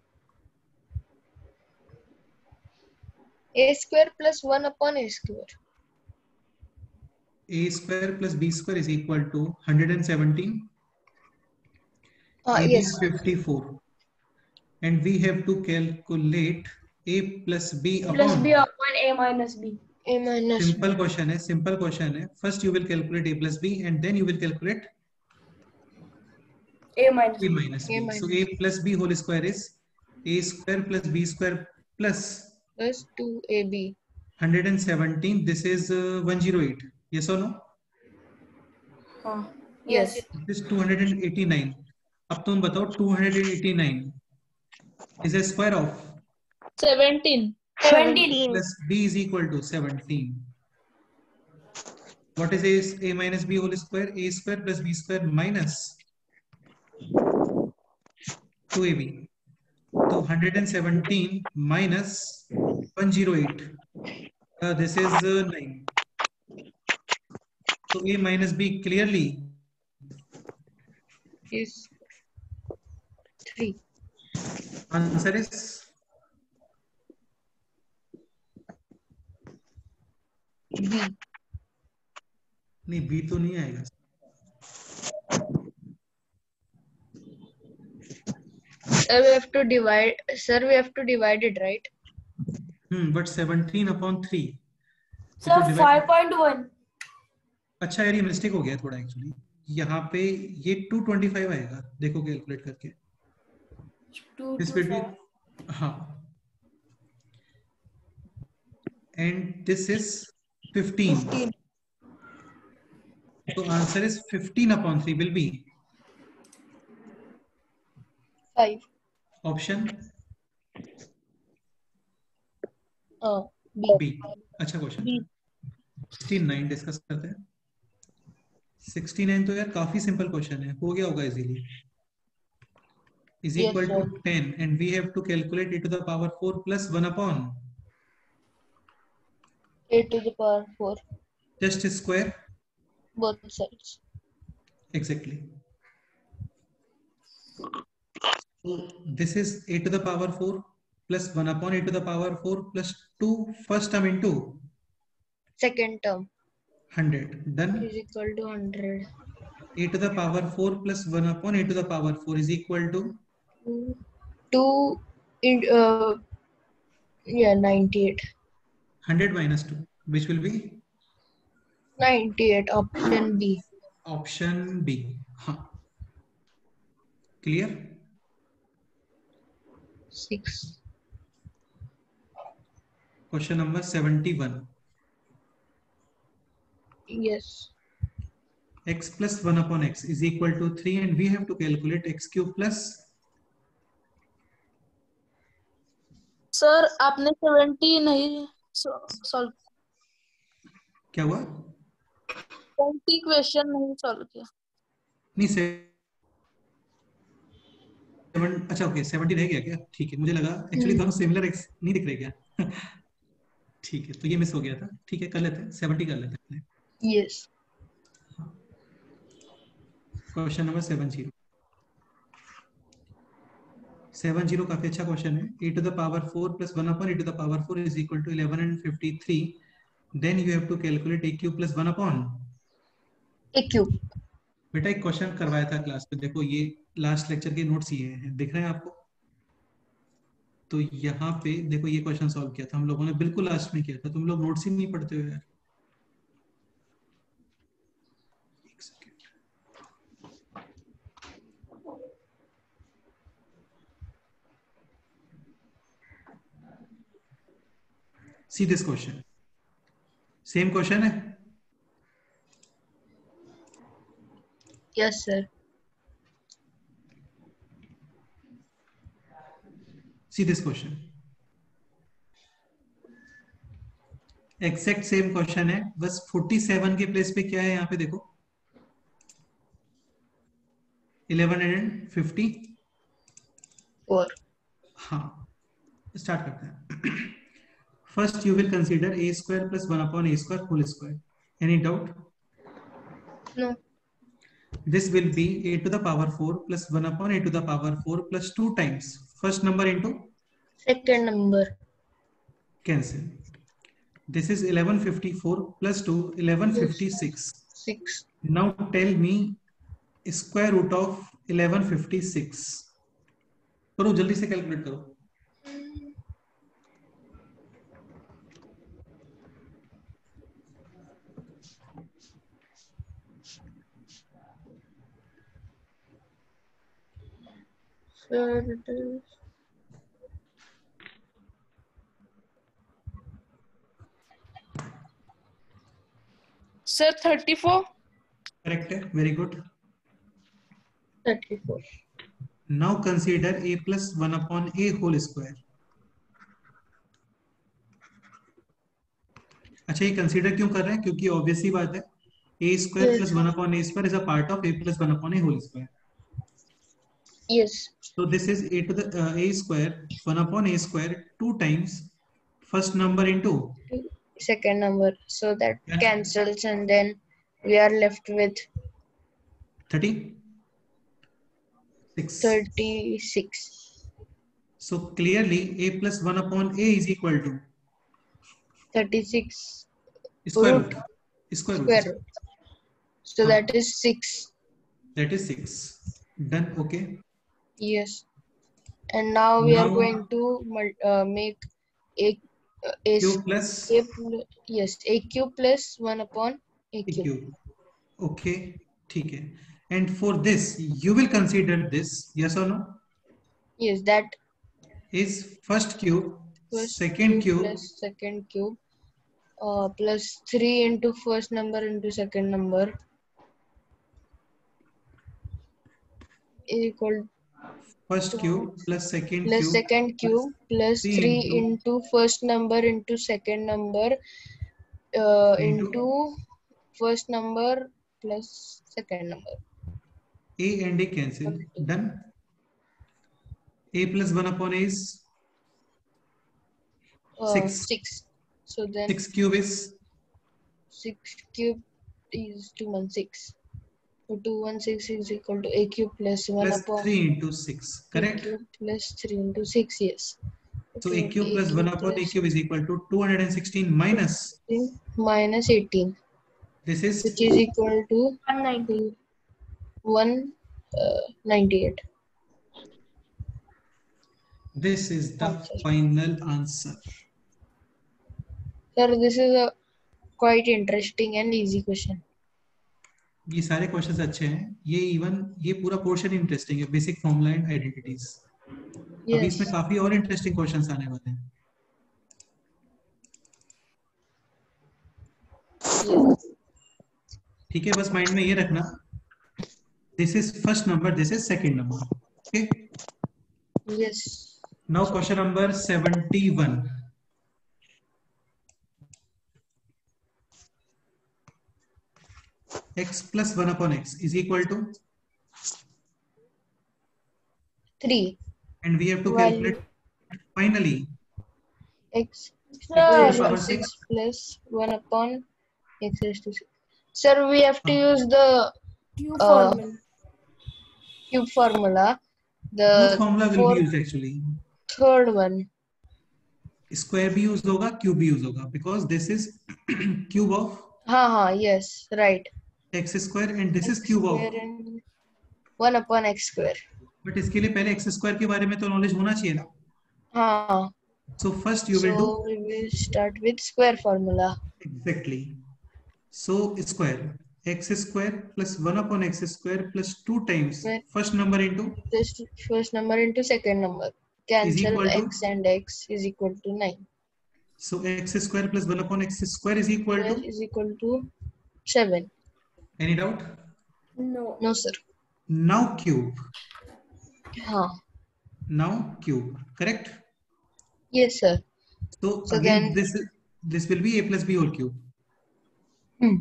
A square plus one upon a square. a square plus b square is equal to one hundred seventeen. Ah, A B yes. is fifty-four, and we have to calculate a plus b Plus upon. B upon A minus B. A minus Simple question है. Simple question है. First you will calculate a plus b, and then you will calculate A minus a B. minus b. A minus So a plus b whole square is a square plus b square plus plus two A B. one hundred seventeen. This is uh, one hundred eight. Yes or no? हाँ. Yes. It is two hundred eighty-nine. अब तुम बताओ two hundred eighty-nine is a square of seventeen. seventeen. plus b is equal to seventeen. What is a, a minus b whole square? A square plus b square minus two a b. So one hundred seventeen minus one hundred eight. Uh, this is uh, nine. So a minus b clearly is three. Answer is B. नहीं b तो नहीं आएगा. Uh, we have to divide, sir. We have to divide it, right? Hmm. But seventeen upon three. Sir, five point one. अच्छा यार ये mistake हो गया थोड़ा एक्चुअली. यहाँ पे ये two twenty-five आएगा. देखो कैलकुलेट करके. Two This two will be five. हाँ. And this is fifteen. fifteen. So answer is fifteen upon three will be five. option Uh, B. B. अच्छा क्वेश्चन. B. sixty-nine डिस्कस करते हैं. sixty-nine तो यार काफी सिंपल क्वेश्चन है. हो गया होगा easily. Is Yes, equal sir. to ten and we have to calculate e to the power four plus one upon A to the power four. just square. Both sides. Exactly. So this is a to the power four plus one upon a to the power four plus two first term into Second term one hundred. Done. is equal to one hundred. A to the power four plus one upon a to the power four is equal to Two in uh yeah ninety-eight. one hundred minus two, which will be ninety-eight. Option B. option B. Huh. Clear? Six. Question number seventy-one. Yes. X plus one upon x is equal to three and we have to calculate x cube plus sir आपने seventy नहीं solve. क्या हुआ? Twenty question नहीं solve किया. नहीं seven. अच्छा okay seventy रह गया क्या? ठीक है मुझे लगा एक्चुअली दोनों सिमिलर एक्स नहीं दिख रहे क्या. ठीक है तो ये मिस हो गया था. ठीक है कर लेते हैं सेवेंटी कर लेते हैं. Yes. Question number seven zero. Seven zero काफी अच्छा क्वेश्चन है. A to the power four plus one upon a to the power four is equal to eleven and fifty three. Then you have to calculate a cube plus one upon A cube. बेटा एक question करवाया था class में. देखो ये last lecture के notes ये हैं दिख रहे हैं आपको. तो यहाँ पे देखो ये क्वेश्चन सॉल्व किया था हम लोगों ने बिल्कुल लास्ट में किया था. तुम लोग नोट्स ही नहीं पढ़ते हो यार. एक second. See this question. Same question है. Yes, sir. See this question. Exact same question है बस forty-seven के प्लेस पे क्या है यहाँ पे देखो eleven and fifty. Four. हाँ स्टार्ट करते हैं. First you will consider a square plus one upon a square whole square. Any doubt? No. This will be a to the power four plus one upon a to the power four plus two times first number into Second number. cancel. This is eleven fifty-four plus two eleven fifty-six. Six. Now tell me square root of eleven fifty-six. करो जल्दी से calculate करो. Sir, it is sir thirty four. Correct है. Very good. thirty-four. Now consider a plus one upon a whole square. अच्छा, ये consider क्यों कर रहे हैं? क्योंकि ऑब्वियस ही बात है, a square plus one upon a square is a part of a plus one upon a whole square. Yes. So this is a to the uh, a square one upon a square two times first number into Second number. So that yeah. cancels, and then we are left with thirty. Six. thirty-six. So clearly a plus one upon a is equal to thirty-six square root, root. Square root. Square root. So huh. that is six. That is six. Done. Okay. Yes. And now we now, are going to uh, make a, uh, a cube plus a plus yes a cube plus one upon a cube. A cube. Okay. ठीक है. And for this you will consider this, yes or no? Yes, that is first cube, first second cube, cube plus second cube, uh, plus three into first number into second number is equal first cube plus second plus cube second cube plus three three into, into first number into second number uh, into, into first number plus second number. a and a cancel. Done. A plus one upon a is uh, six. six. So then six cube is six cube is two hundred sixteen. So two hundred sixteen is equal to a cube plus one plus upon three into six. Correct. A cube plus three into six. Yes. So a cube plus one upon a cube is equal to two hundred sixteen minus minus eighteen. This is which is equal to one ninety. one ninety-eight. This is the final answer. Sir, this is a quite interesting and easy question. ये सारे questions अच्छे हैं. ये even ये पूरा portion interesting है, basic formula and identities. अभी इसमें काफी और इंटरेस्टिंग क्वेश्चंस आने वाले हैं. ठीक है, बस माइंड में ये रखना. This is first number, this is second number. Okay. Yes. Now question number seventy-one. X plus one upon x is equal to three. And we have to calculate finally X plus six plus one upon x raised to six. Sir, we have to use the Cube uh, formula. cube formula. The Both formula will be used actually. Third one. Square भी use होगा, cube भी use होगा, because this is cube of हाँ हाँ yes right. x square and this is cube of one upon x square. But इसके लिए पहले x square के बारे में तो knowledge होना चाहिए ना. हाँ. So first you will so do. we will start with square formula. Exactly. So square x square plus one upon x square plus two times square. First number into Just first number into second number. Cancel x and x is equal to nine. So x square plus one upon x square is equal square to is equal to seven. Any doubt? No. No sir. Now cube. Huh. Now cube. Correct? Yes sir. So, so again then, this this will be a plus b whole cube. Hmm.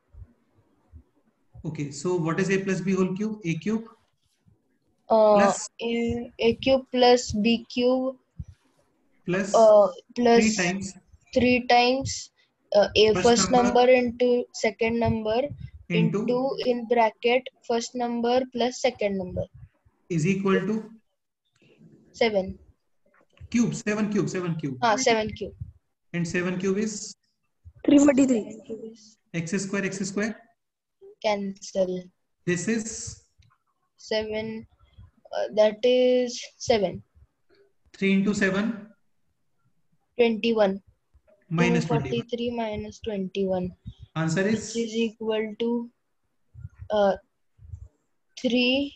Okay, so what is a plus b whole cube? A cube Uh, plus a, a cube plus b cube plus uh, plus three times three times uh, a First first number, number into second number into, into in bracket first number plus second number is equal to seven. Cube, seven cube, seven cube. Ah, seven cube. And seven cube is three forty-three. x square, x square. Cancel. This is seven. Uh, that is seven. three into seven. twenty-one. Minus forty-three minus twenty-one. Answer is? Which is equal to uh, three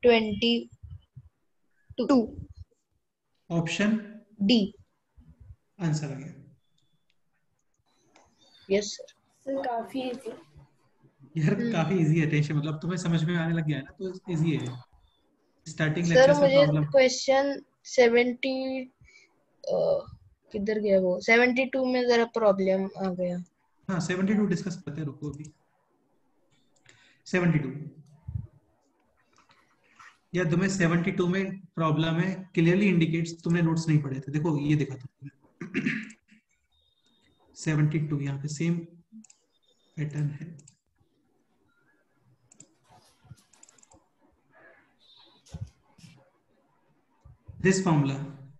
twenty-two. Option D. Answer again. Yes sir. Sir, काफी easy. यार काफी easy है. Tension मतलब तुम्हें समझ में आने लग गया है ना, तो इजी है. स्टार्टिंग सर लेक्चर से मुझे प्रॉब्लम। क्वेश्चन सेवेंटी किधर गया वो सेवेंटी टू में जरा प्रॉब्लम आ गया। हाँ सेवेंटी टू डिस्कस करते हैं, रुको अभी। सेवेंटी टू या तुम्हें सेवेंटी टू में प्रॉब्लम है, क्लियरली इंडिकेट्स तुमने नोट्स नहीं पढ़े थे। देखो ये देखा तुमने सेवेंटी टू यहाँ पे सेम पैटर्न है। This formula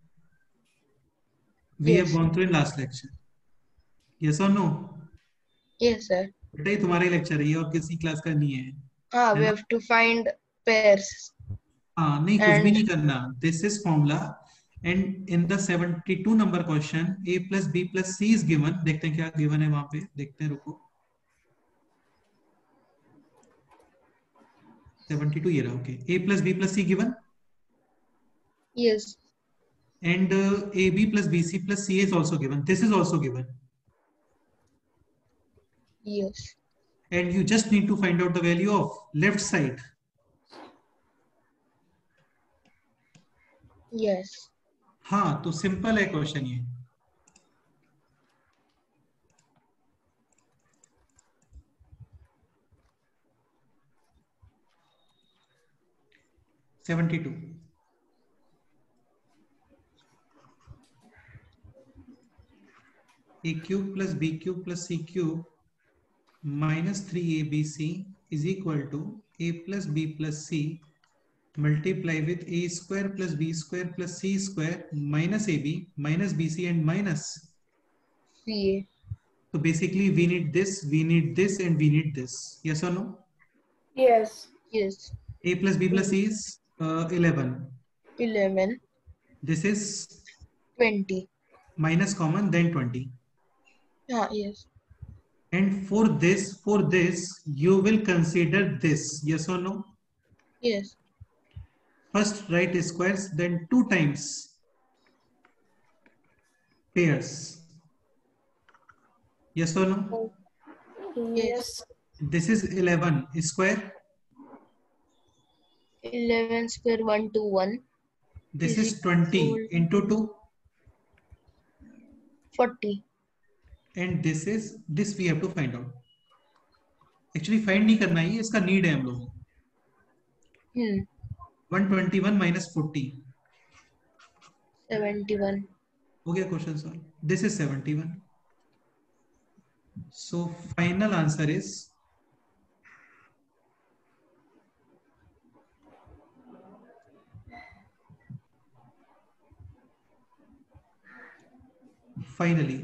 we Yes. have gone through in last lecture. Yes or no? Yes sir. बेटा ये तुम्हारा ही लेक्चर है, ये और किसी क्लास का नहीं है। हाँ, we है ना? have to find pairs. हाँ नहीं, कुछ And- भी नहीं करना। This is formula and in the seventy two number question a plus b plus c is given। देखते हैं क्या given है वहां पे, देखते हैं, रुको। सेवेंटी टू ये रहा, okay. a plus b plus c given Yes. and uh, ab plus bc plus c is also given. This is also given Yes. and you just need to find out the value of left side. Yes. हाँ तो simple है question ये। Seventy two a cube plus b cube plus c cube minus three a b c is equal to a plus b plus c multiply with a square plus b square plus c square minus ab minus bc and minus C A. so basically we need this, we need this and we need this. Yes or no? Yes. Yes. A plus b plus c is uh, eleven. Eleven. This is Twenty. minus common then twenty. Ah yes. And for this, for this you will consider this. Yes or no? Yes. First write squares, then two times pairs. Yes or no? Yes. This is eleven square. Eleven square one to one. This Is is twenty equal- into two. Forty. And this is, this we have to find out. Actually find नहीं करना ही, इसका need है हम लोग। Hmm. one twenty-one minus forty. Seventy-one. हो गया question solve. This is seventy-one. So final answer is finally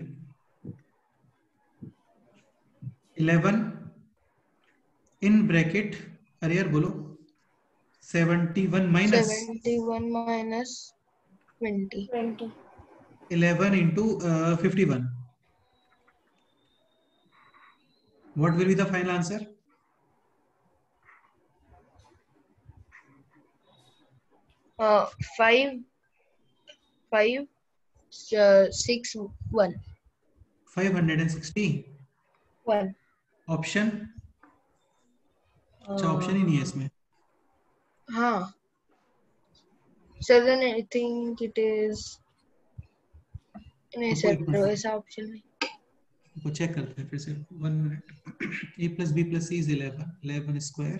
eleven in bracket, अरे यार बोलो, seventy-one minus Seventy-one minus twenty. Twenty. eleven into uh, fifty-one. What will be the final answer? Uh, five. Five. Uh, six. One. five hundred sixty. One. Option, अच्छा option ही नहीं है इसमें। हाँ. So then I think it is. नहीं sir, वैसा option नहीं. वो चेक करते हैं फिर से, one minute. a plus b plus c is eleven. eleven square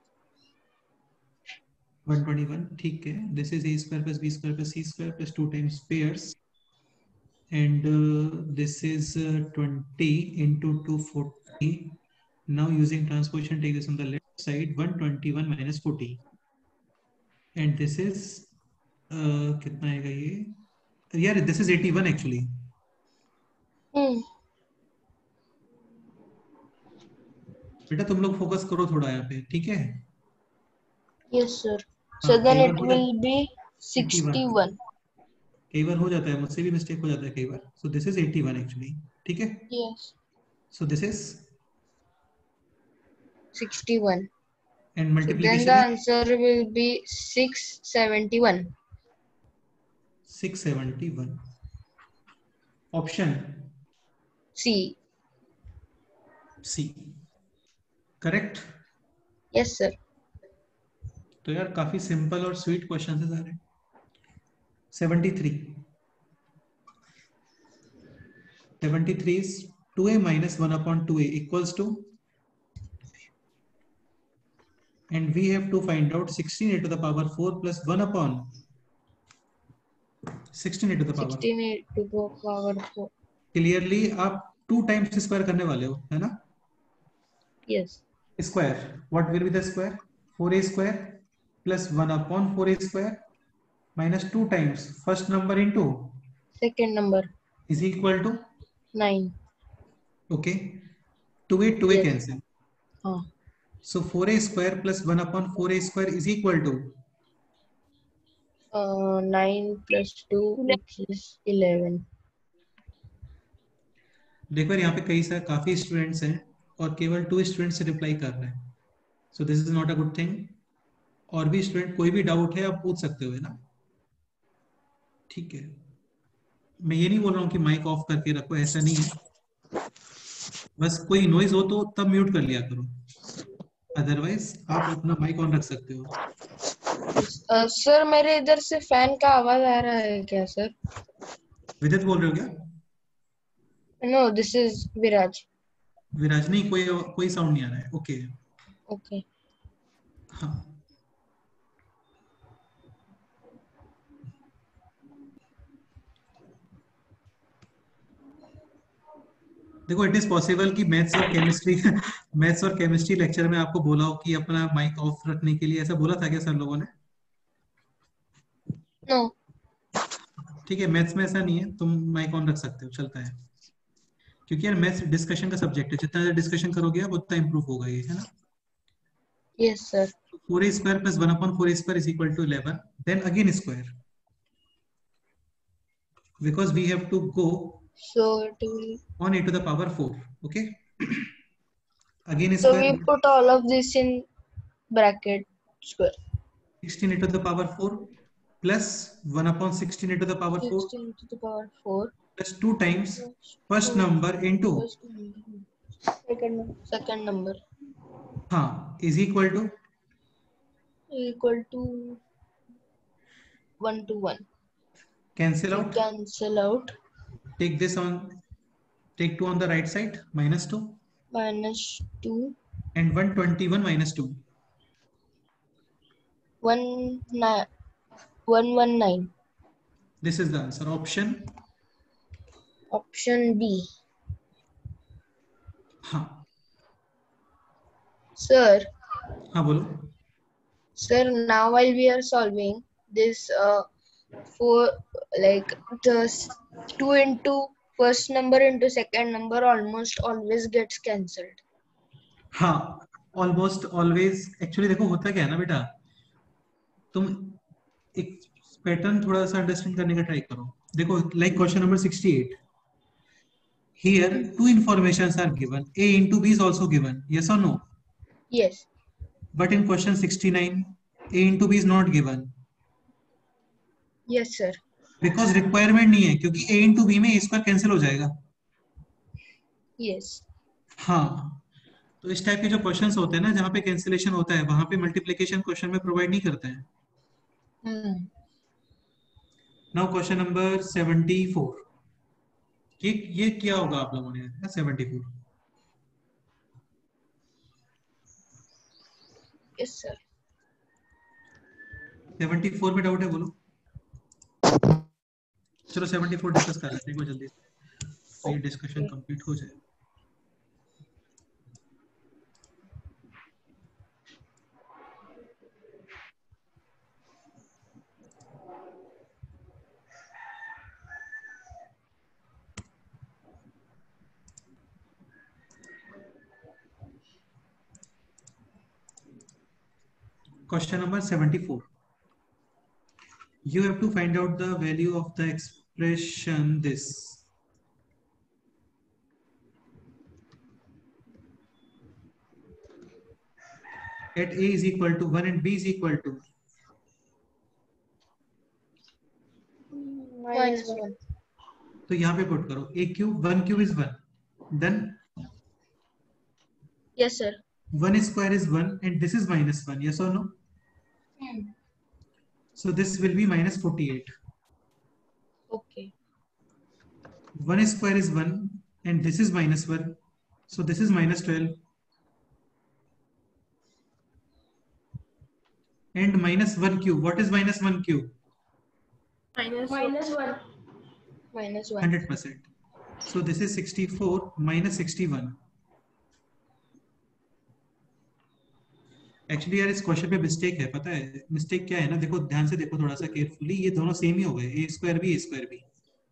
one twenty-one, ठीक है। This is a square plus b square plus c square plus two times pairs and uh, this is uh, twenty into two forty. Now using transposition, take this on the left side, one twenty-one minus forty and this is uh, कितना आएगा ये यार, this is eighty-one actually. Hmm. बेटा तुम लोग focus करो थोड़ा यहाँ पे, ठीक है। Yes sir. So हाँ, then कई it बार हो will जाता- be sixty-one. कई बार हो जाता है, मुझसे भी मिस्टेक हो जाता है कई बार। So this is eighty-one actually, ठीक है। Yes. So this is Sixty-one. And So then the multiplication answer will be six seventy-one. six seventy-one. Option C. C correct. Yes sir. तो यार काफी सिंपल और स्वीट क्वेश्चन है सारे। Seventy three seventy three is two a minus one upon two a equals to, and we have to find out sixteen a to the power four plus one upon sixteen a to the power sixteen a to the power four. Clearly आप two times square करने वाले हो, है ना? Yes. Square, what will be the square? four a square plus one upon four a square minus two times first number into Second number. is equal to, nine. okay, two a two a Yes. cancel. हाँ. So four a square plus one upon four a square is equal to Uh, nine plus two, which is eleven. देखो यहाँ पे कई सारे काफी students हैं और केवल टू स्टूडेंट्स से रिप्लाई कर रहे हैं, so this is not a good thing. और भी स्टूडेंट कोई भी डाउट है आप पूछ सकते हो, है ना? ठीक है, मैं ये नहीं बोल रहा हूँ कि माइक ऑफ करके रखो, ऐसा नहीं है, बस कोई नॉइज हो तो तब म्यूट कर लिया करो, अदरवाइज आप अपना माइक ऑन रख सकते हो। सर मेरे इधर से फैन का आवाज आ रहा है क्या सर? विदित बोल रहे हो क्या? No, this is Viraj. Viraj नहीं, कोई कोई साउंड नहीं आ रहा है। Okay okay. हाँ, देखो इट इज पॉसिबल कि मैथ्स और केमिस्ट्री मैथ्स और केमिस्ट्री लेक्चर में आपको बोला हो कि अपना माइक ऑफ रखने के लिए, ऐसा बोला था क्या सर लोगों ने? नो। ठीक है, मैथ्स में ऐसा नहीं है, तुम माइक ऑन रख सकते हो, चलता है, क्योंकि यार मैथ्स डिस्कशन का सब्जेक्ट है, जितना ज्यादा डिस्कशन करोगे आप उतना इंप्रूव होगा ये, है ना? Yes sir. Four a square plus one upon four a square is equal to eleven, then again square, because we have to go So it will... on a to the power four, okay? Again So square, we put all of this in bracket square. sixteen a to the power four plus one upon sixteen a to the power four sixteen to the power four. plus two times first Four. number into First number. Second number. Second number. हाँ is equal to Equal to one to one. cancel out. Cancel out. Take this on, take two on the right side, minus two, Minus two. and one twenty-one minus two. One nine. One one nine. This is the answer. Option Option B. हाँ Sir. हाँ बोलो। Sir, now while we are solving this, uh, for like the two into first number into second number almost always gets cancelled. हाँ, almost always. Actually देखो होता क्या है ना बेटा, तुम एक पैटर्न थोड़ा सा अंडरस्टैंड करने का ट्राई करो। देखो like question number sixty eight, here two informations are given, a into b is also given, yes or no? Yes. But in question sixty-nine, a into b is not given. Yes sir. Because requirement नहीं है, क्योंकि a into b में a square cancel हो जाएगा। Yes. हाँ, तो इस type के जो क्वेश्चंस होते हैं ना जहाँ पे कैंसिलेशन होता है, वहां पे मल्टीप्लिकेशन क्वेश्चन में प्रोवाइड नहीं करते हैं। Hmm. Now question number seventy four, ये ये क्या होगा आप लोगों ने? Seventy four. Yes sir. Seventy four में डाउट है बोलो। चलो सेवेंटी फोर डिस्कस कर लेते हैं जल्दी से, तो ये डिस्कशन कंप्लीट हो जाए। Question number seventy-four. You have to find out the value of the expression this. At a is equal to one and b is equal to Minus one. तो यहाँ पे पुट करो a cube, one cube is one, then Yes sir. one square is one and this is minus one, yes or no? Hmm. So this will be minus forty-eight. Okay. one square is one and this is minus one. So this is minus twelve. And minus one cube. What is minus one cube? Minus Minus one. Minus one one. hundred percent. So this is sixty-four minus sixty-one. Actually यार इस question पे mistake है, पता है mistake क्या है ना, देखो ध्यान से देखो थोड़ा सा केयरफुली, ये दोनों सेम ही हो गए, ए स्क्वायर भी ए स्क्वायर भी।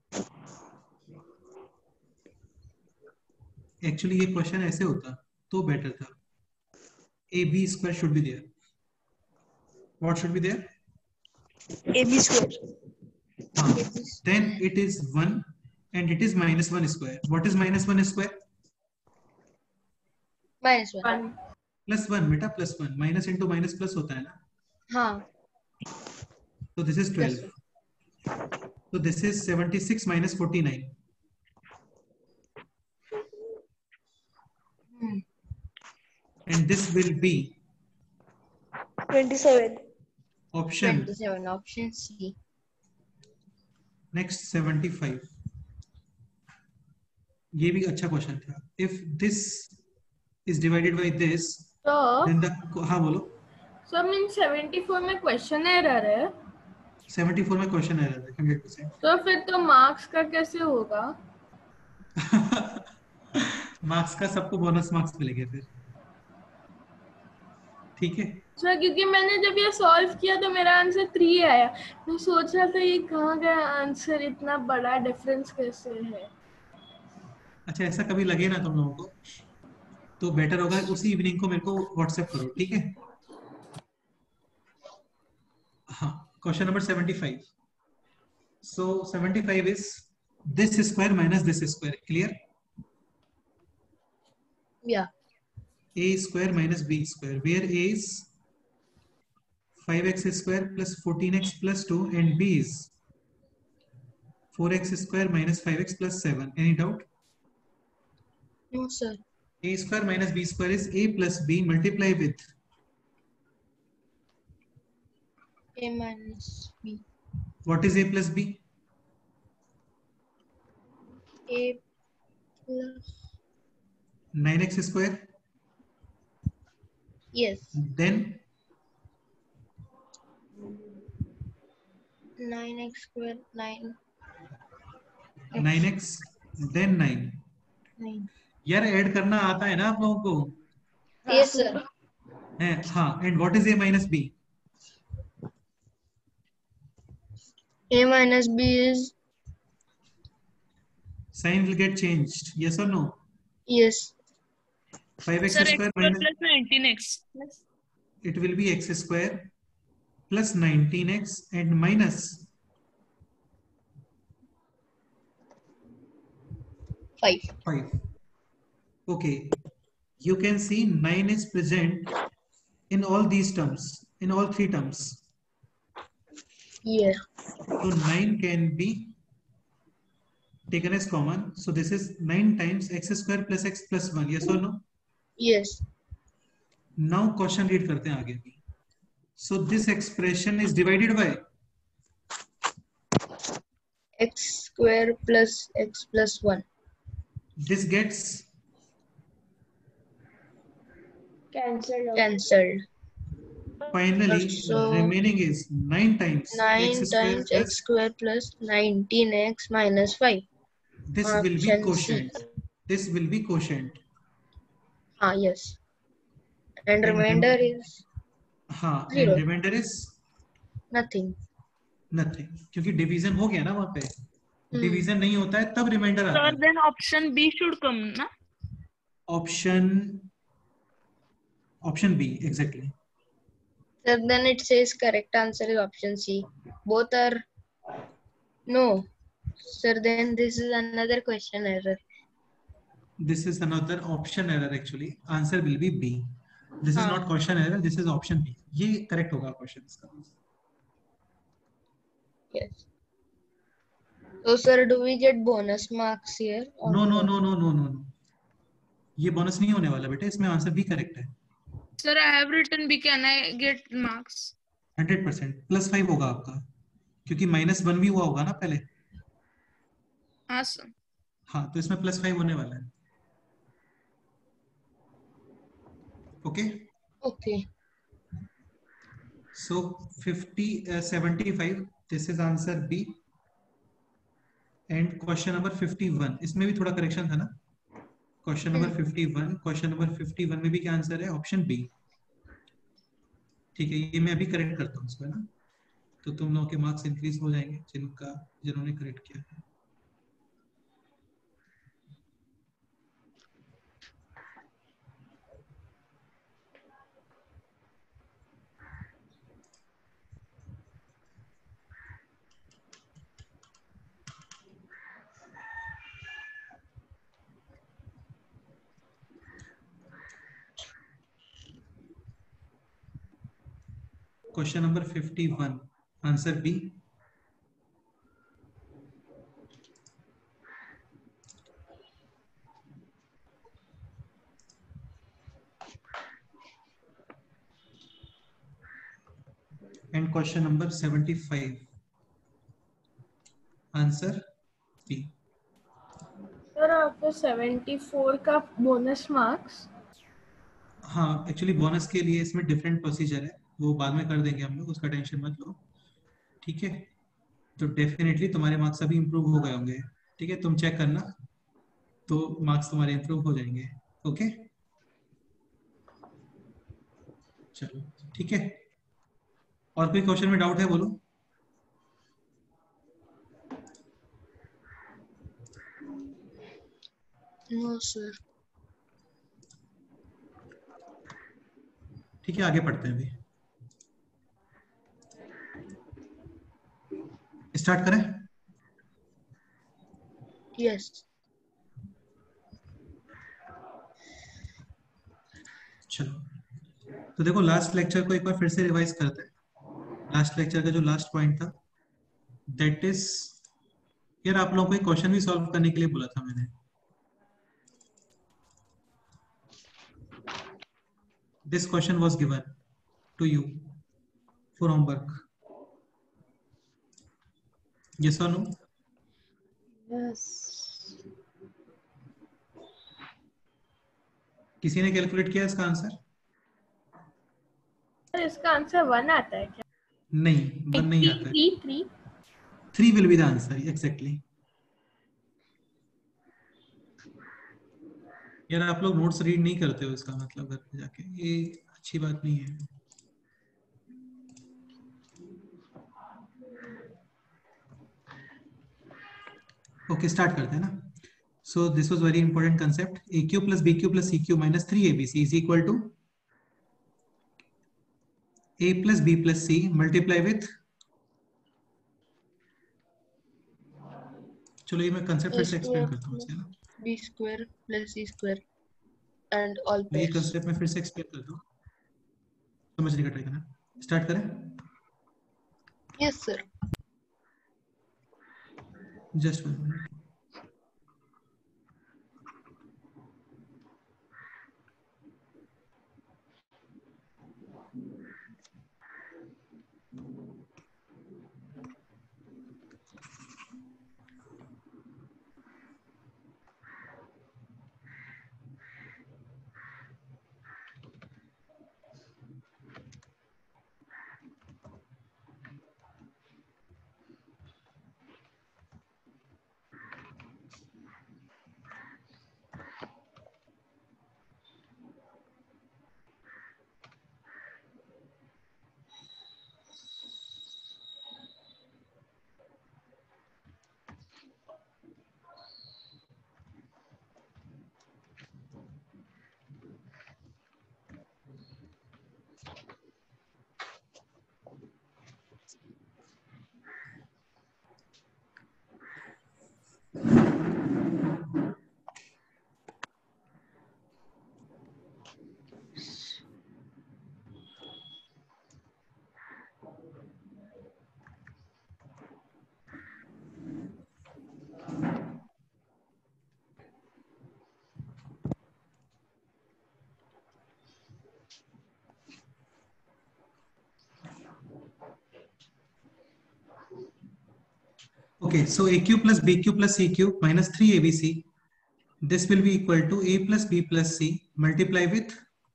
एक्चुअली ये क्वेश्चन ऐसे होता तो बेटर था, a B square should be there. What should be there? A B square. हाँ, then it is one and it is minus one square. What is minus one square? Minus one. one. Plus one बेटा, plus one. Minus into minus plus होता है ना। हाँ. So this is twelve. So this is seventy-six minus forty-nine. Hmm. And this will be Twenty-seven. option Twenty-seven. Option C. next seventy-five. ये भी अच्छा question था। If this is divided by this, So, then the हाँ बोलो। so means seventy-four में question error है, seventy-four में question error है one hundred percent। तो फिर तो मार्क्स का कैसे होगा? मार्क्स का सबको बोनस मार्क्स मिलेंगे फिर, ठीक है। अच्छा, क्योंकि मैंने जब ये सॉल्व किया तो मेरा आंसर थ्री आया, मैं सोच रहा था ये कहाँ गया आंसर, इतना बड़ा डिफरेंस कैसे है। अच्छा ऐसा कभी लगे ना तुम लोगों को तो बेटर होगा उसी इवनिंग को मेरे को व्हाट्सएप करो, ठीक है। हाँ, question number seventy-five. So seventy-five is this square minus this square. Clear? Yeah. A square minus b square, where a is five x square plus fourteen x plus two and b is four x square minus five x plus seven. Any doubt? No, sir. A square minus b square is a plus b multiply with A minus B. what is a plus b? A plus. nine x square. Yes. Then Nine x square. Nine. nine x then nine. Nine. यार add करना आता है ना आप लोगों को? Yes, sir. है हाँ। And what is a minus b? A minus B is. Sign will get changed. Yes or no? Yes. five x Sir, x square square minus plus nineteen x. it will be x square plus nineteen x and minus Five. five. Okay, you can see nine is present in all these terms, in all three terms. Yeah. So nine can be taken as common. So this is nine times x square plus x plus one. Yes or no? Yes. Now question read करते हैं आगे भी. So this expression is divided by X square plus x plus one. this gets Cancelled. Cancelled. finally So remaining is nine times Nine x square times plus x square plus nineteen x minus five. this will be Option C. quotient. This will be quotient. Ah, yes. And And remainder rem- is हाँ, Zero. and remainder is nothing. nothing. क्योंकि division हो गया ना वहाँ पे. Hmm. Division नहीं होता है तब रिमाइंडर आता Sir, है. then option B should come, na? Option option B exactly. So then it says correct answer is option C. Both are no. Sir, then this is another question error. This is another option error actually. Answer will be B. This is हाँ. not question error. This is option B. ये correct होगा question इसका. Yes. So sir, do we get bonus marks here? or No no what? no no no no no. ये bonus नहीं होने वाला बेटा. इसमें आंसर B correct है. Sir, I have written B. Can I get marks? Hundred percent plus five होगा आपका, क्योंकि माइनस वन भी हुआ होगा ना पहले। हाँ सर। हाँ, तो इसमें प्लस फाइव होने वाला है। Okay Okay. So fifty seventy five, this is answer B. And question number fifty one, इसमें भी थोड़ा करेक्शन था ना। Question number fifty one, question number fifty one में भी क्या आंसर है? Option B. ठीक है, ये मैं अभी करेक्ट करता हूँ इसमें ना, तो तुम लोगों के मार्क्स इंक्रीज हो जाएंगे जिनका जिन्होंने करेक्ट किया है। Question number fifty one, answer B. And question number seventy five, answer B. Sir आपको सेवेंटी फोर का बोनस मार्क्स? हाँ, एक्चुअली बोनस के लिए इसमें डिफरेंट प्रोसीजर है, वो बाद में कर देंगे हम लोग, उसका टेंशन मत लो। ठीक है, तो डेफिनेटली तुम्हारे मार्क्स अभी इंप्रूव हो गए होंगे। ठीक है, तुम चेक करना, तो मार्क्स तुम्हारे इंप्रूव हो जाएंगे। ओके, चलो ठीक है। और कोई क्वेश्चन में डाउट है? बोलो। No, sir. ठीक है, आगे पढ़ते हैं अभी। स्टार्ट करें? Yes. चलो, तो देखो लास्ट लेक्चर को एक बार फिर से रिवाइज करते हैं। लास्ट लेक्चर का जो लास्ट पॉइंट था, दैट इज, यार आप लोगों को एक क्वेश्चन भी सॉल्व करने के लिए बोला था मैंने। This question was given to you for homework, yes और नो? यस। किसी ने कैलकुलेट किया इसका आंसर? सर इसका आंसर वन आता है क्या? नहीं, वन नहीं आता है। Three three three will be the answer, exactly. यार आप लोग नोट्स रीड नहीं करते हो, इसका मतलब घर पे जाके, ये अच्छी बात नहीं है। ओके, स्टार्ट करते हैं ना। So this was very important concept, A cube plus B cube plus C cube minus three A B C is equal to A plus B plus C multiply with, चलो ये मैं concept A फिर से explain square करता हूँ, plus ना B square plus C square and all ये pairs. Concept मैं फिर से एक्सप्लेन करता हूँ, समझने का ट्राई करना। स्टार्ट करें? Yes, sir. Just one minute. Okay, so a cube plus b cube plus c cube minus three a b c. This will be equal to a plus b plus c multiply with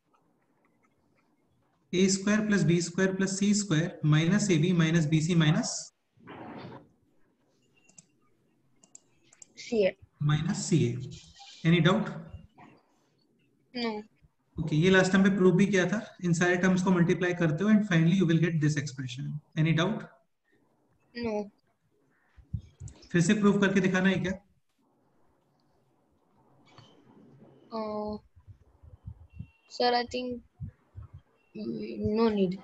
a square plus b square plus c square minus ab minus bc minus ca. minus ca. Any doubt? No. Okay, ये last time पे prove भी किया था. इन सारे terms को multiply करते हो and finally you will get this expression. Any doubt? No. फिर से प्रूव करके दिखाना है क्या? Uh, sir, I think mm, no need.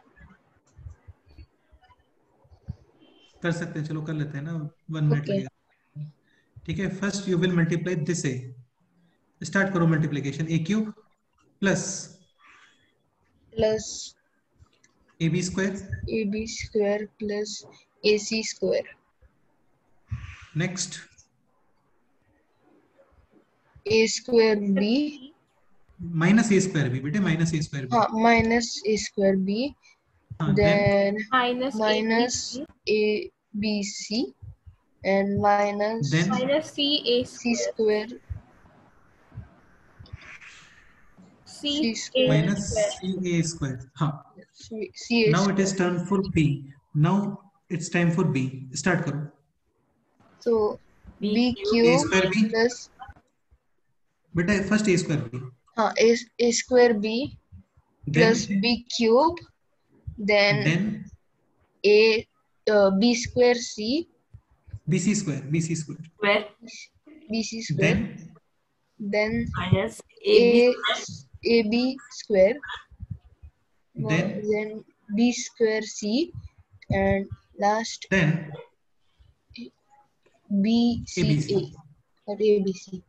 कर सकते हैं, चलो कर लेते हैं ना. One minute Okay. लगेगा. ठीक है, first you will multiply this A. Start करो multiplication. A cube plus Plus A B square. ab square plus ac square. Next A square b. Minus A square भी बेटे, माइनस ए स्क्वायर भी. हाँ, minus a square b. हाँ, then Then minus minus A a b c and minus then minus C A c square. C C A square. minus square. C A square. हाँ, C, c a now it square. is turn for b. Now it's time for b. Start करो. So B b cube. a cube square b. plus बेटा first A square B. हाँ a, a square b plus Then b cube. Then then a uh, b square c bc square, bc square. Square bc square. Then Then minus a A B ab square. No, Then? then b square c and last then b c a abc. or abc.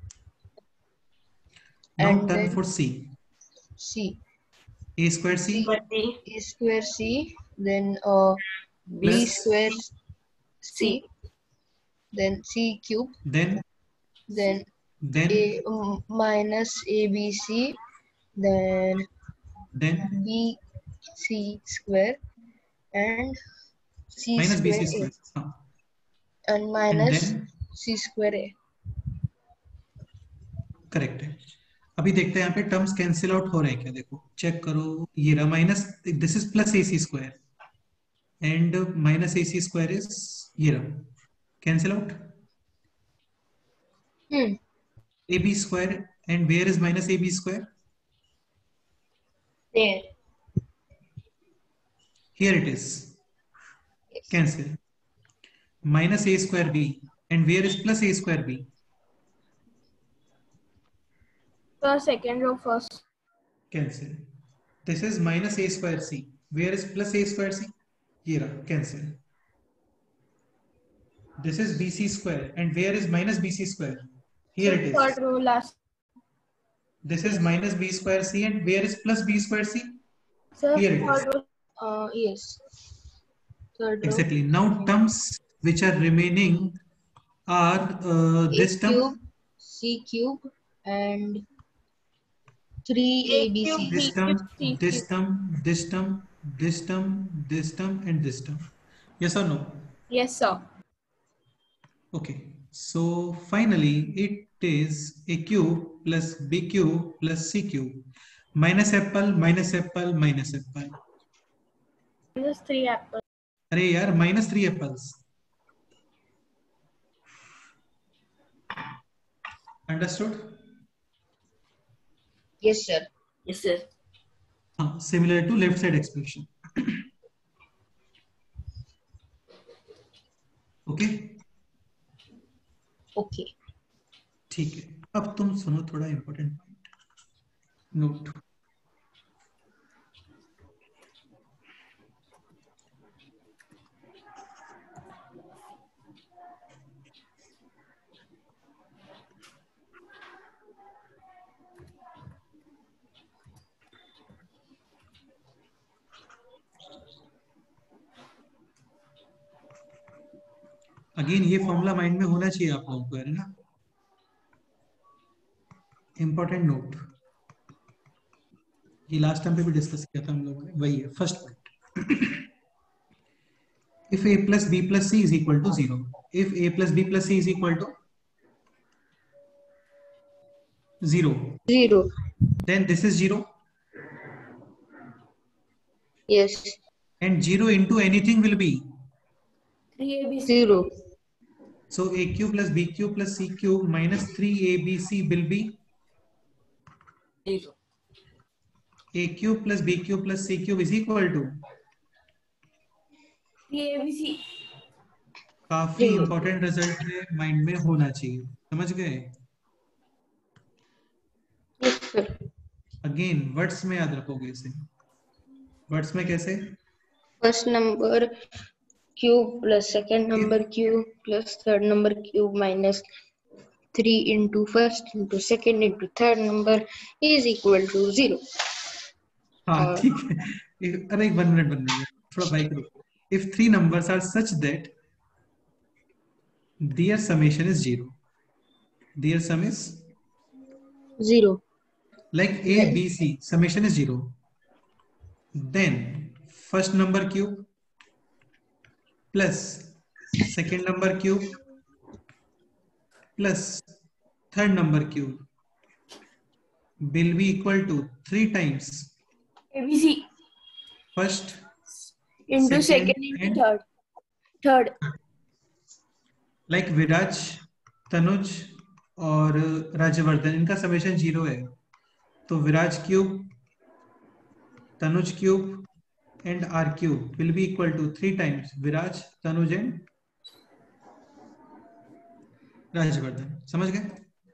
Now And turn then for c. c A square c square C a square c. Then uh b Plus square c. C Then c cube. then Then then a um, minus abc. Then then b c square and c minus square bc a square. हाँ. and And minus then c square a. Correct है. अभी देखते हैं यहाँ पे terms cancel out हो रहे हैं क्या. देखो चेक करो. ये रहा minus, this is plus A C square and minus A C square is ये रहा. Cancel out. Hmm. A B square and where is minus A B square. There. Here it is. Cancel. Minus a square b and where is plus a square b. The second row first. Cancel. This is minus a square c. Where is plus a square c? Here, cancel. This is bc square and where is minus bc square? Here it Third is. row last. This is minus b square c and where is plus b square c? Sir, Here it is. third row. Uh, yes. Third row. Exactly. Now terms which are remaining are uh, A this term, cube, c cube, and three A abc. cube. this B term, cube, C this cube. term, this term, this term, this term, and this term. Yes or no? Yes, sir. Okay. So finally, it is a cube plus b cube plus c cube minus apple minus apple minus apple. Minus three apples. अरे यार minus three apples. Understood? Yes, sir. yes sir हाँ, similar to left side expression. Okay. Okay. ठीक है. अब तुम सुनो थोड़ा important point. Note. Again ये फॉर्मूला माइंड में होना चाहिए आप लोगों को, है ना. Important note. ये लास्ट टाइम पे भी डिस्कस किया था हम लोगों ने. वही है first point. if a plus b plus c is equal to zero, if a plus b plus c is equal to zero, zero. then this is zero, Yes. and zero into anything will be three A B C. Zero. so a cube plus b cube plus c cube minus three a b c will be Zero. a cube plus b cube plus c cube is equal to three A B C. काफी Zero. Important result है, mind में होना चाहिए, समझ गए? Yes, sir. Again words में याद रखोगे इसे, वर्ड्स में कैसे? First number cube plus second number cube plus third number cube minus three into first into second into third number is equal to zero. हाँ और- ठीक है, एक- अरे एक वन मिनट वन मिनट थोड़ा बाइक रुको. If three numbers are such that their summation is zero, their sum is Zero. like a b c summation is zero, then first number cube plus second number cube plus third number cube will be equal to three times A B C first into Second second into and- third. Third. like Viraj, Tanuj और राजवर्धन, इनका summation zero है, तो Viraj cube, Tanuj cube and R cube will be equal to three times Viraj, Tanuj and Rajvardhan. समझ गए?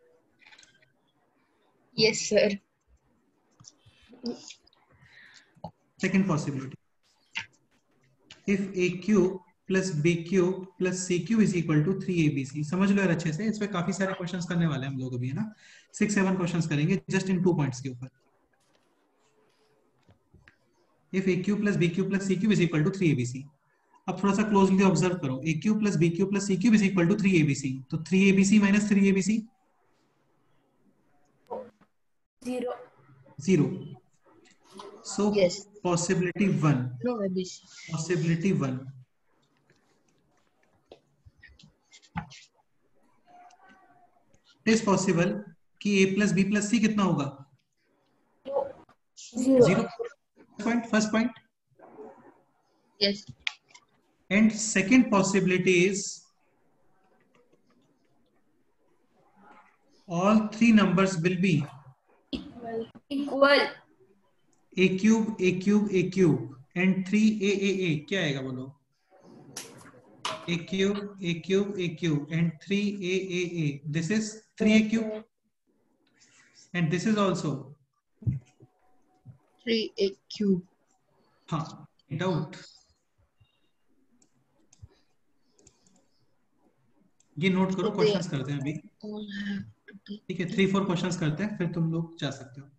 Yes, sir. Second possibility, if A cube plus B cube plus C cube is equal to three A B C. समझ लो यार अच्छे से, इस पे काफी सारे क्वेश्चंस करने वाले हैं हम लोग अभी, है ना? सिक्स सेवन क्वेश्चंस करेंगे जस्ट इन टू पॉइंट्स के ऊपर. If A cube plus B cube plus C cube is equal to three A B C. अब थोड़ा सा क्लोजली ऑब्जर्व करो, A cube plus B cube plus C cube is equal to three A B C, तो three A B C minus three A B C Zero. Zero. So Yes. Possibility one, No A B C. Possibility one, is possible कि a plus B plus C कितना होगा? Zero. Zero. Point, first point. Yes. And second possibility is all three numbers will be Equal. a cube, a cube, a cube, and three a a a. क्या आएगा बोलो? A cube, a cube, a cube, and three a a a. This is three a cube, and this is also Three A cube. हाँ. Doubt. ये note करो, Okay. Questions करते हैं अभी, All have to be. ठीक है? Three four questions करते हैं, फिर तुम लोग जा सकते हो.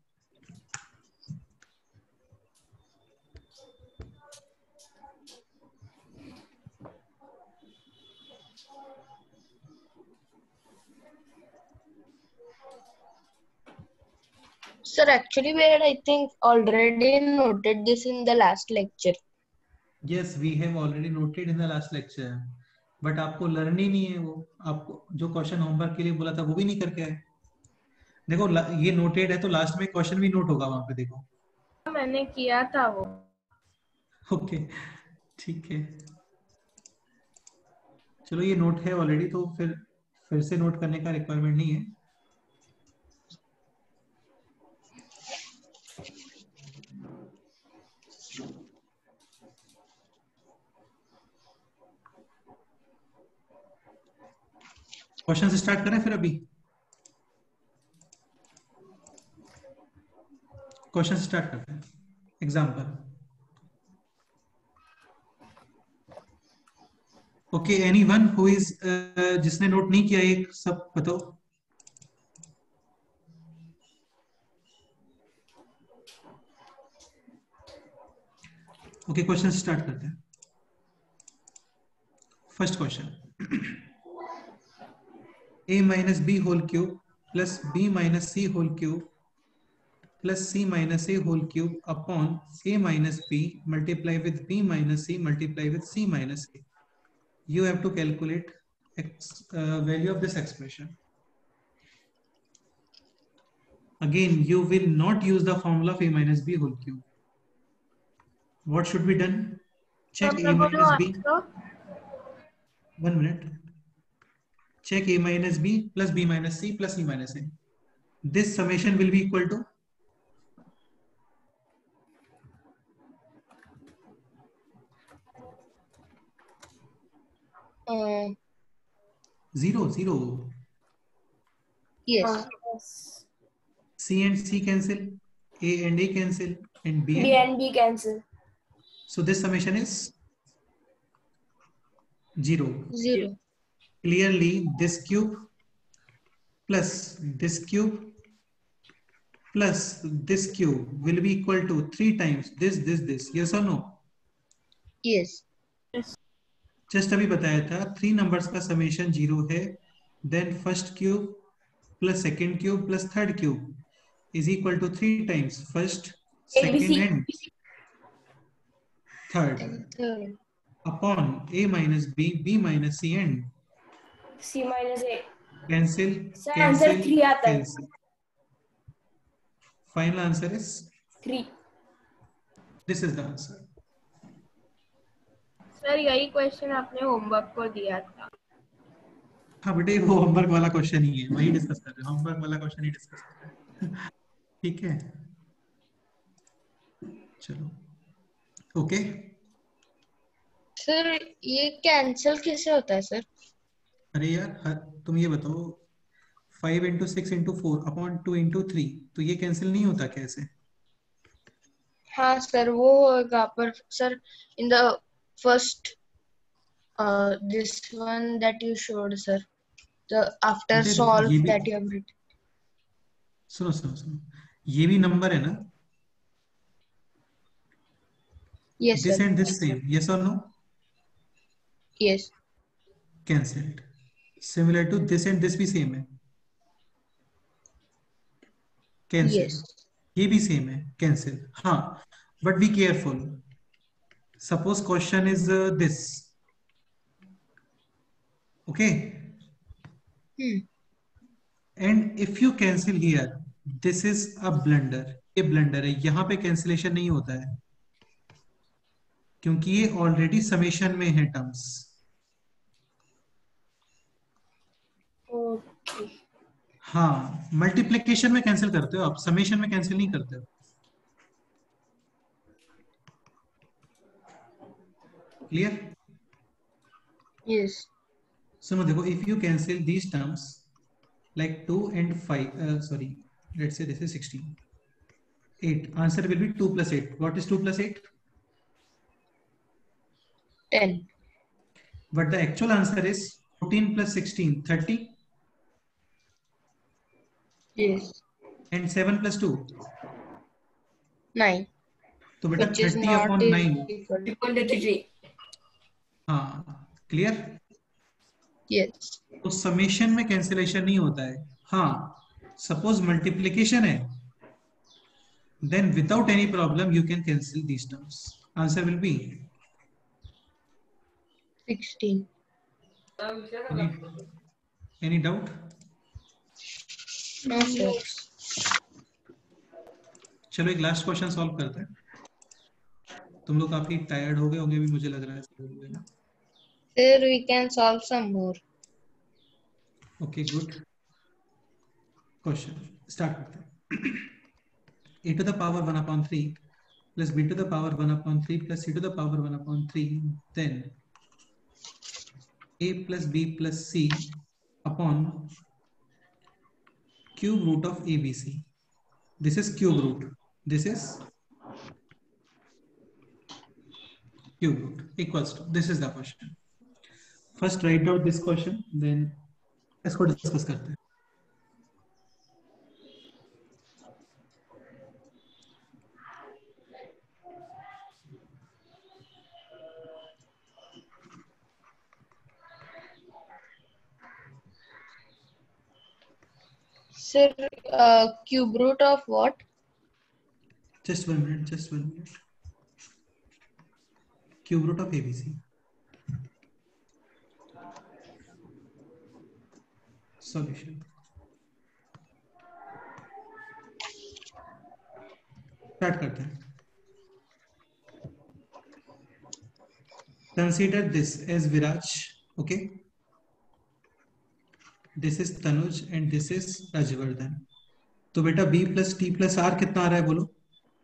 Sir, actually, we had, I think, already noted this in the last lecture. Yes, we have already noted in the last lecture, but आपको लर्न ही नहीं है वो, आपको जो क्वेश्चन होमवर्क के लिए बोला था वो भी नहीं करके आए. देखो ला- ये नोटेड है तो लास्ट में क्वेश्चन भी नोट होगा वहां पे, देखो. मैंने किया था वो. ओके ठीक है, चलो ये नोट है ऑलरेडी, तो फिर फिर से नोट करने का रिक्वायरमेंट नहीं है. क्वेश्चन स्टार्ट करें फिर अभी. क्वेश्चन स्टार्ट करते हैं. Example. Okay, anyone who is, जिसने नोट नहीं किया एक सब बताओ. ओके, क्वेश्चन स्टार्ट करते हैं. First question, a minus b whole cube plus b minus c whole cube plus c minus a whole cube upon a minus b multiply with b minus c multiply with c minus a. You have to calculate x, uh, value of this expression. Again, you will not use the formula of a minus b whole cube. What should be done? Check a minus b. One minute. Check a minus b plus b minus c plus e minus a. This summation will be equal to Uh, zero, zero. yes. Uh, C and C cancel, A and A cancel, and B and B and B cancel. So this summation is zero. Zero. Clearly, this cube plus this cube plus this cube will be equal to three times this, this, this. Yes or no? Yes. Just अभी बताया था three numbers का summation zero है. Then first cube plus second cube plus third cube is equal to three times first, second, A B C. and third And third. upon a minus b, b minus c, and C minus A. cancel, Sir, cancel, answer three आता है. cancel. Final answer is Three. this is the answer. Sir यही question आपने homework को दिया था. हाँ बेटे, वो होमवर्क वाला क्वेश्चन ही है, वही डिस्कस कर रहे हैं. होमवर्क वाला क्वेश्चन ही डिस्कस कर रहे हैं. ठीक है, चलो. ओके सर ये कैंसिल कैसे होता है सर? अरे यार, तुम ये बताओ, five into six into four upon two into three, तो ये कैंसिल नहीं होता कैसे? हाँ सर वो होगा, पर sir in the first this one that you showed sir, the after बेटे, सॉल्व ये भी- दैट यू हैव रिटन. सुनो सुनो सुनो, ये भी नंबर है ना? Yes this sir. And this same, yes और no? Yes. Cancelled. Similar to this and this भी सेम है, कैंसिल. यस. ये भी सेम है, कैंसिल. हाँ, but be careful. Suppose question is this, okay, Hmm. And if you cancel here, this is a blunder. ये blunder है, यहाँ पे कैंसिलेशन नहीं होता है क्योंकि ये ऑलरेडी समेशन में है टर्म्स. Okay. हाँ, मल्टीप्लिकेशन में कैंसिल करते हो आप, समेशन में कैंसिल नहीं करते हो. क्लियर? Yes. सुनो देखो, if you cancel these terms like two and five, sorry, let's say this is sixteen, eight, answer will be two plus eight. What is two plus eight? Ten. But the actual answer is fourteen plus sixteen, thirty, Yes. and seven plus two. Nine. तो बेटा Which is thirty not upon nine. equal. Equal to three. हाँ, clear? Yes. तो summation में cancellation नहीं होता है. हाँ, suppose multiplication है, then without any problem you can cancel these terms. Answer will be Sixteen. any, any doubt? No sir. चलो एक लास्ट क्वेश्चन सॉल्व करते हैं. तुम लोग काफी टायर्ड हो गए होंगे भी, मुझे लग रहा है. Sir, we can solve some more. Okay, good. Question start करते हैं. a to the power one upon three plus b to the power one upon three plus c to the power one upon three, then a plus b plus c upon cube root of abc. This is cube root. This is cube root equals to, this is the question. First write out this question, then इसको discuss करते हैं. Sir, uh, cube root of what? Just one minute, just one minute. Cube root of A B C. Solution. Start करते हैं. Consider this as Viraj, okay? This is Tanuj and this is Rajvardhan. तो बेटा B plus T plus R कितना आ रहा है बोलो?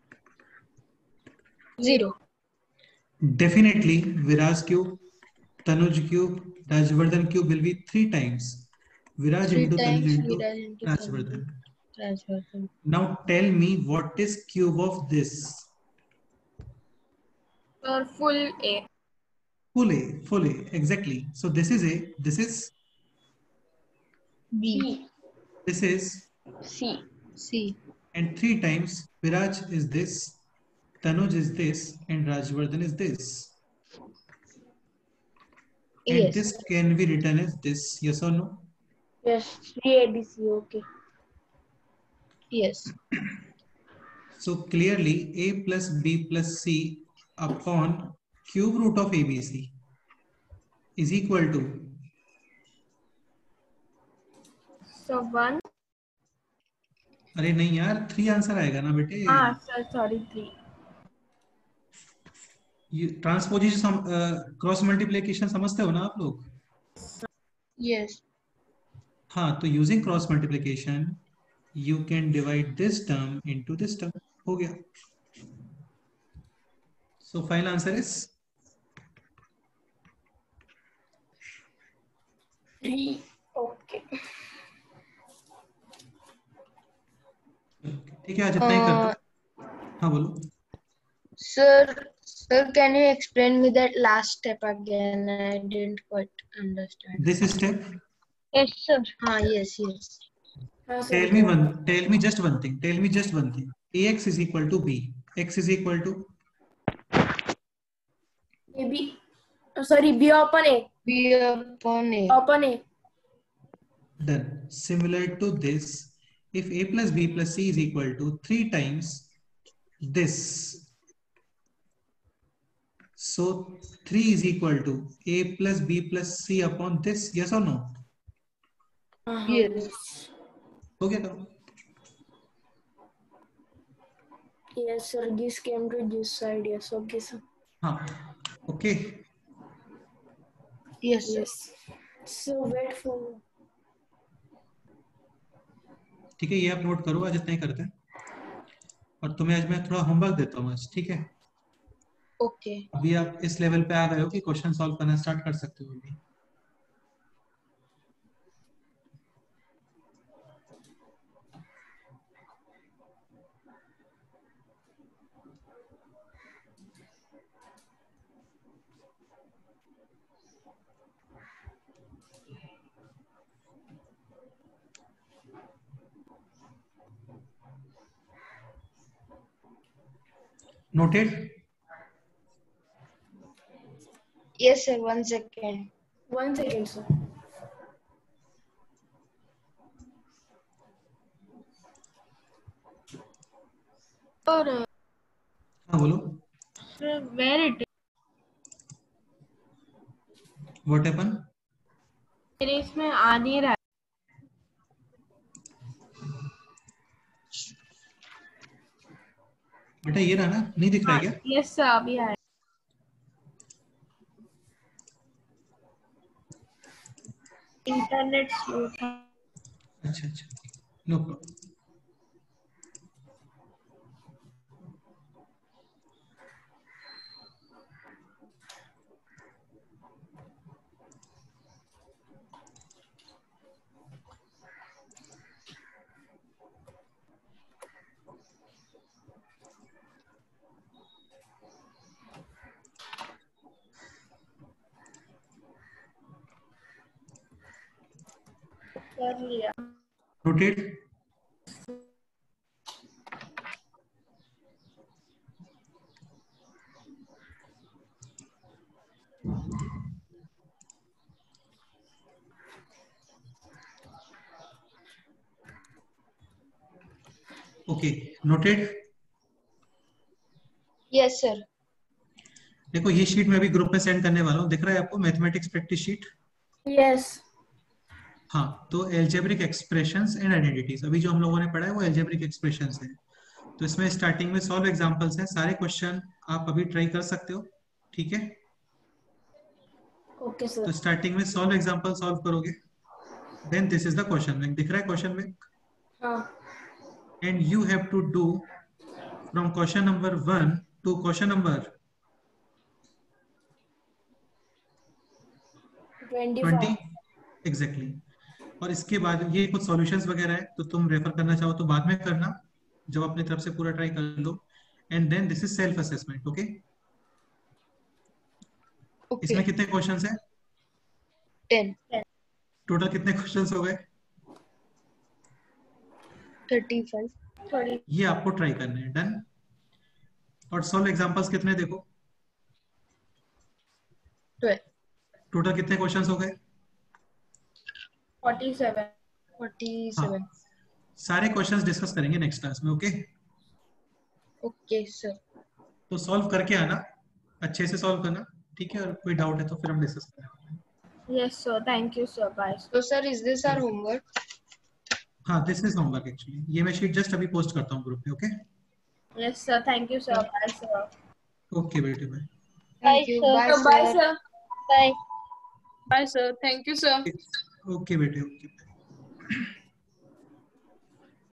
Zero. Definitely Viraj cube, Tanuj cube, Rajvardhan cube will be three times. Viraj Three into times Tanuj into Viraj into Rajvardhan. Rajvardhan. Now tell me what is cube of this? Or full A. Full A, full A, exactly. So this is A, this is B. this is C. C. and three times Viraj is this, Tanuj is this, and Rajvardhan is this. And Yes. this can be written as this, yes or no? Yes. three A B C. Okay. Yes. So clearly A plus B plus C upon cube root of A B C is equal to So one. अरे नहीं यार three answer आएगा ना बेटे. Ah, sir, sorry, three. Transposition cross multiplication समझते हो ना आप लोग? Yes. हाँ, तो using cross multiplication you can divide this term into this term. हो गया. So final answer is Three. Okay. ठीक है. आज इतना ही करते हैं. हाँ बोलो. Sir, sir, can you explain me that last step again? I didn't quite understand. This step. Yes, sir. Ah, yes, yes. हाँ, sir. Tell me one. Tell me just one thing. Tell me just one thing. Ax is equal to b. X is equal to A B. Oh, sorry. B upon A. B upon A. Upon A. done. Similar to this, if a plus b plus c is equal to three times this, so three is equal to a plus b plus c upon this. Yes or no? Uh-huh. Yes. हो गया था. Yes, sir. This came to this side. Yes. Okay, sir. हाँ. Okay. Yes, sir. Yes. So wait for me. ठीक है. ये आप note करो. आज इतना ही करते हैं. और तुम्हें आज मैं थोड़ा होमवर्क देता हूँ आज. ठीक है. Okay. अभी आप इस लेवल पे आ गए हो कि क्वेश्चन सॉल्व करना स्टार्ट कर सकते हो अभी. Noted? Yes, sir. One second. One second, sir. Or uh, हाँ बोलो. sir, where it is? What happened? मेरे इसमें आ नहीं रहा. बेटा ये रहा ना. नहीं दिख रहा है क्या? Yes, sir. अभी आया. इंटरनेट स्लो था. अच्छा अच्छा. No problem. कर लिया. Noted? Okay, noted. Yes, sir. देखो ये शीट मैं अभी ग्रुप में सेंड करने वाला हूँ, दिख रहा है आपको मैथमेटिक्स प्रैक्टिस शीट? Yes. हाँ, तो एल्जेब्रिक एक्सप्रेशंस एंड आइडेंटिटीज, अभी जो हम लोगों ने पढ़ा है वो एल्जेब्रिक एक्सप्रेशंस है। तो इसमें स्टार्टिंग में सॉल्व एग्जांपल्स हैं, सारे क्वेश्चन आप अभी ट्राई कर सकते हो, ठीक है? Okay, sir. तो स्टार्टिंग में सॉल्व एग्जांपल सॉल्व करोगे, then this is the question bank, दिख रहा है क्वेश्चन बैंक? हाँ. And you have to do from question number one to question number twenty Twenty-five. Exactly. और इसके बाद ये कुछ सॉल्यूशंस वगैरह है, तो तुम रेफर करना चाहो तो बाद में करना, जब अपनी तरफ से पूरा ट्राई कर लो। And then this is self assessment, okay? इसमें Okay. कितने क्वेश्चंस हैं? Ten. टोटल कितने क्वेश्चंस हो गए? Thirty-five. Thirty. ये आपको ट्राई करने हैं, डन? और सॉल्व एग्जांपल्स कितने देखो? Twelve. टोटल कितने क्वेश्चंस हो गए? Forty-seven. Forty-seven. सारे क्वेश्चंस डिस्कस करेंगे नेक्स्ट क्लास में, ओके? Okay, sir. तो सॉल्व करके आना, अच्छे से सॉल्व करना, ठीक है? और कोई डाउट है तो फिर हम डिस्कस करेंगे। Yes, sir. Thank you, sir. Bye. So, sir, is this our homework? हाँ, दिस इज होमवर्क एक्चुअली, ये मैं शीट जस्ट अभी पोस्ट करता हूँ ग्रुप पे, okay? Yes, sir. Thank you, sir. Bye, sir. Okay बेटे, bye. Thank you. sir. Bye, Bye, sir. sir. Bye. Bye, sir. Thank you, sir. Okay बेटे, okay.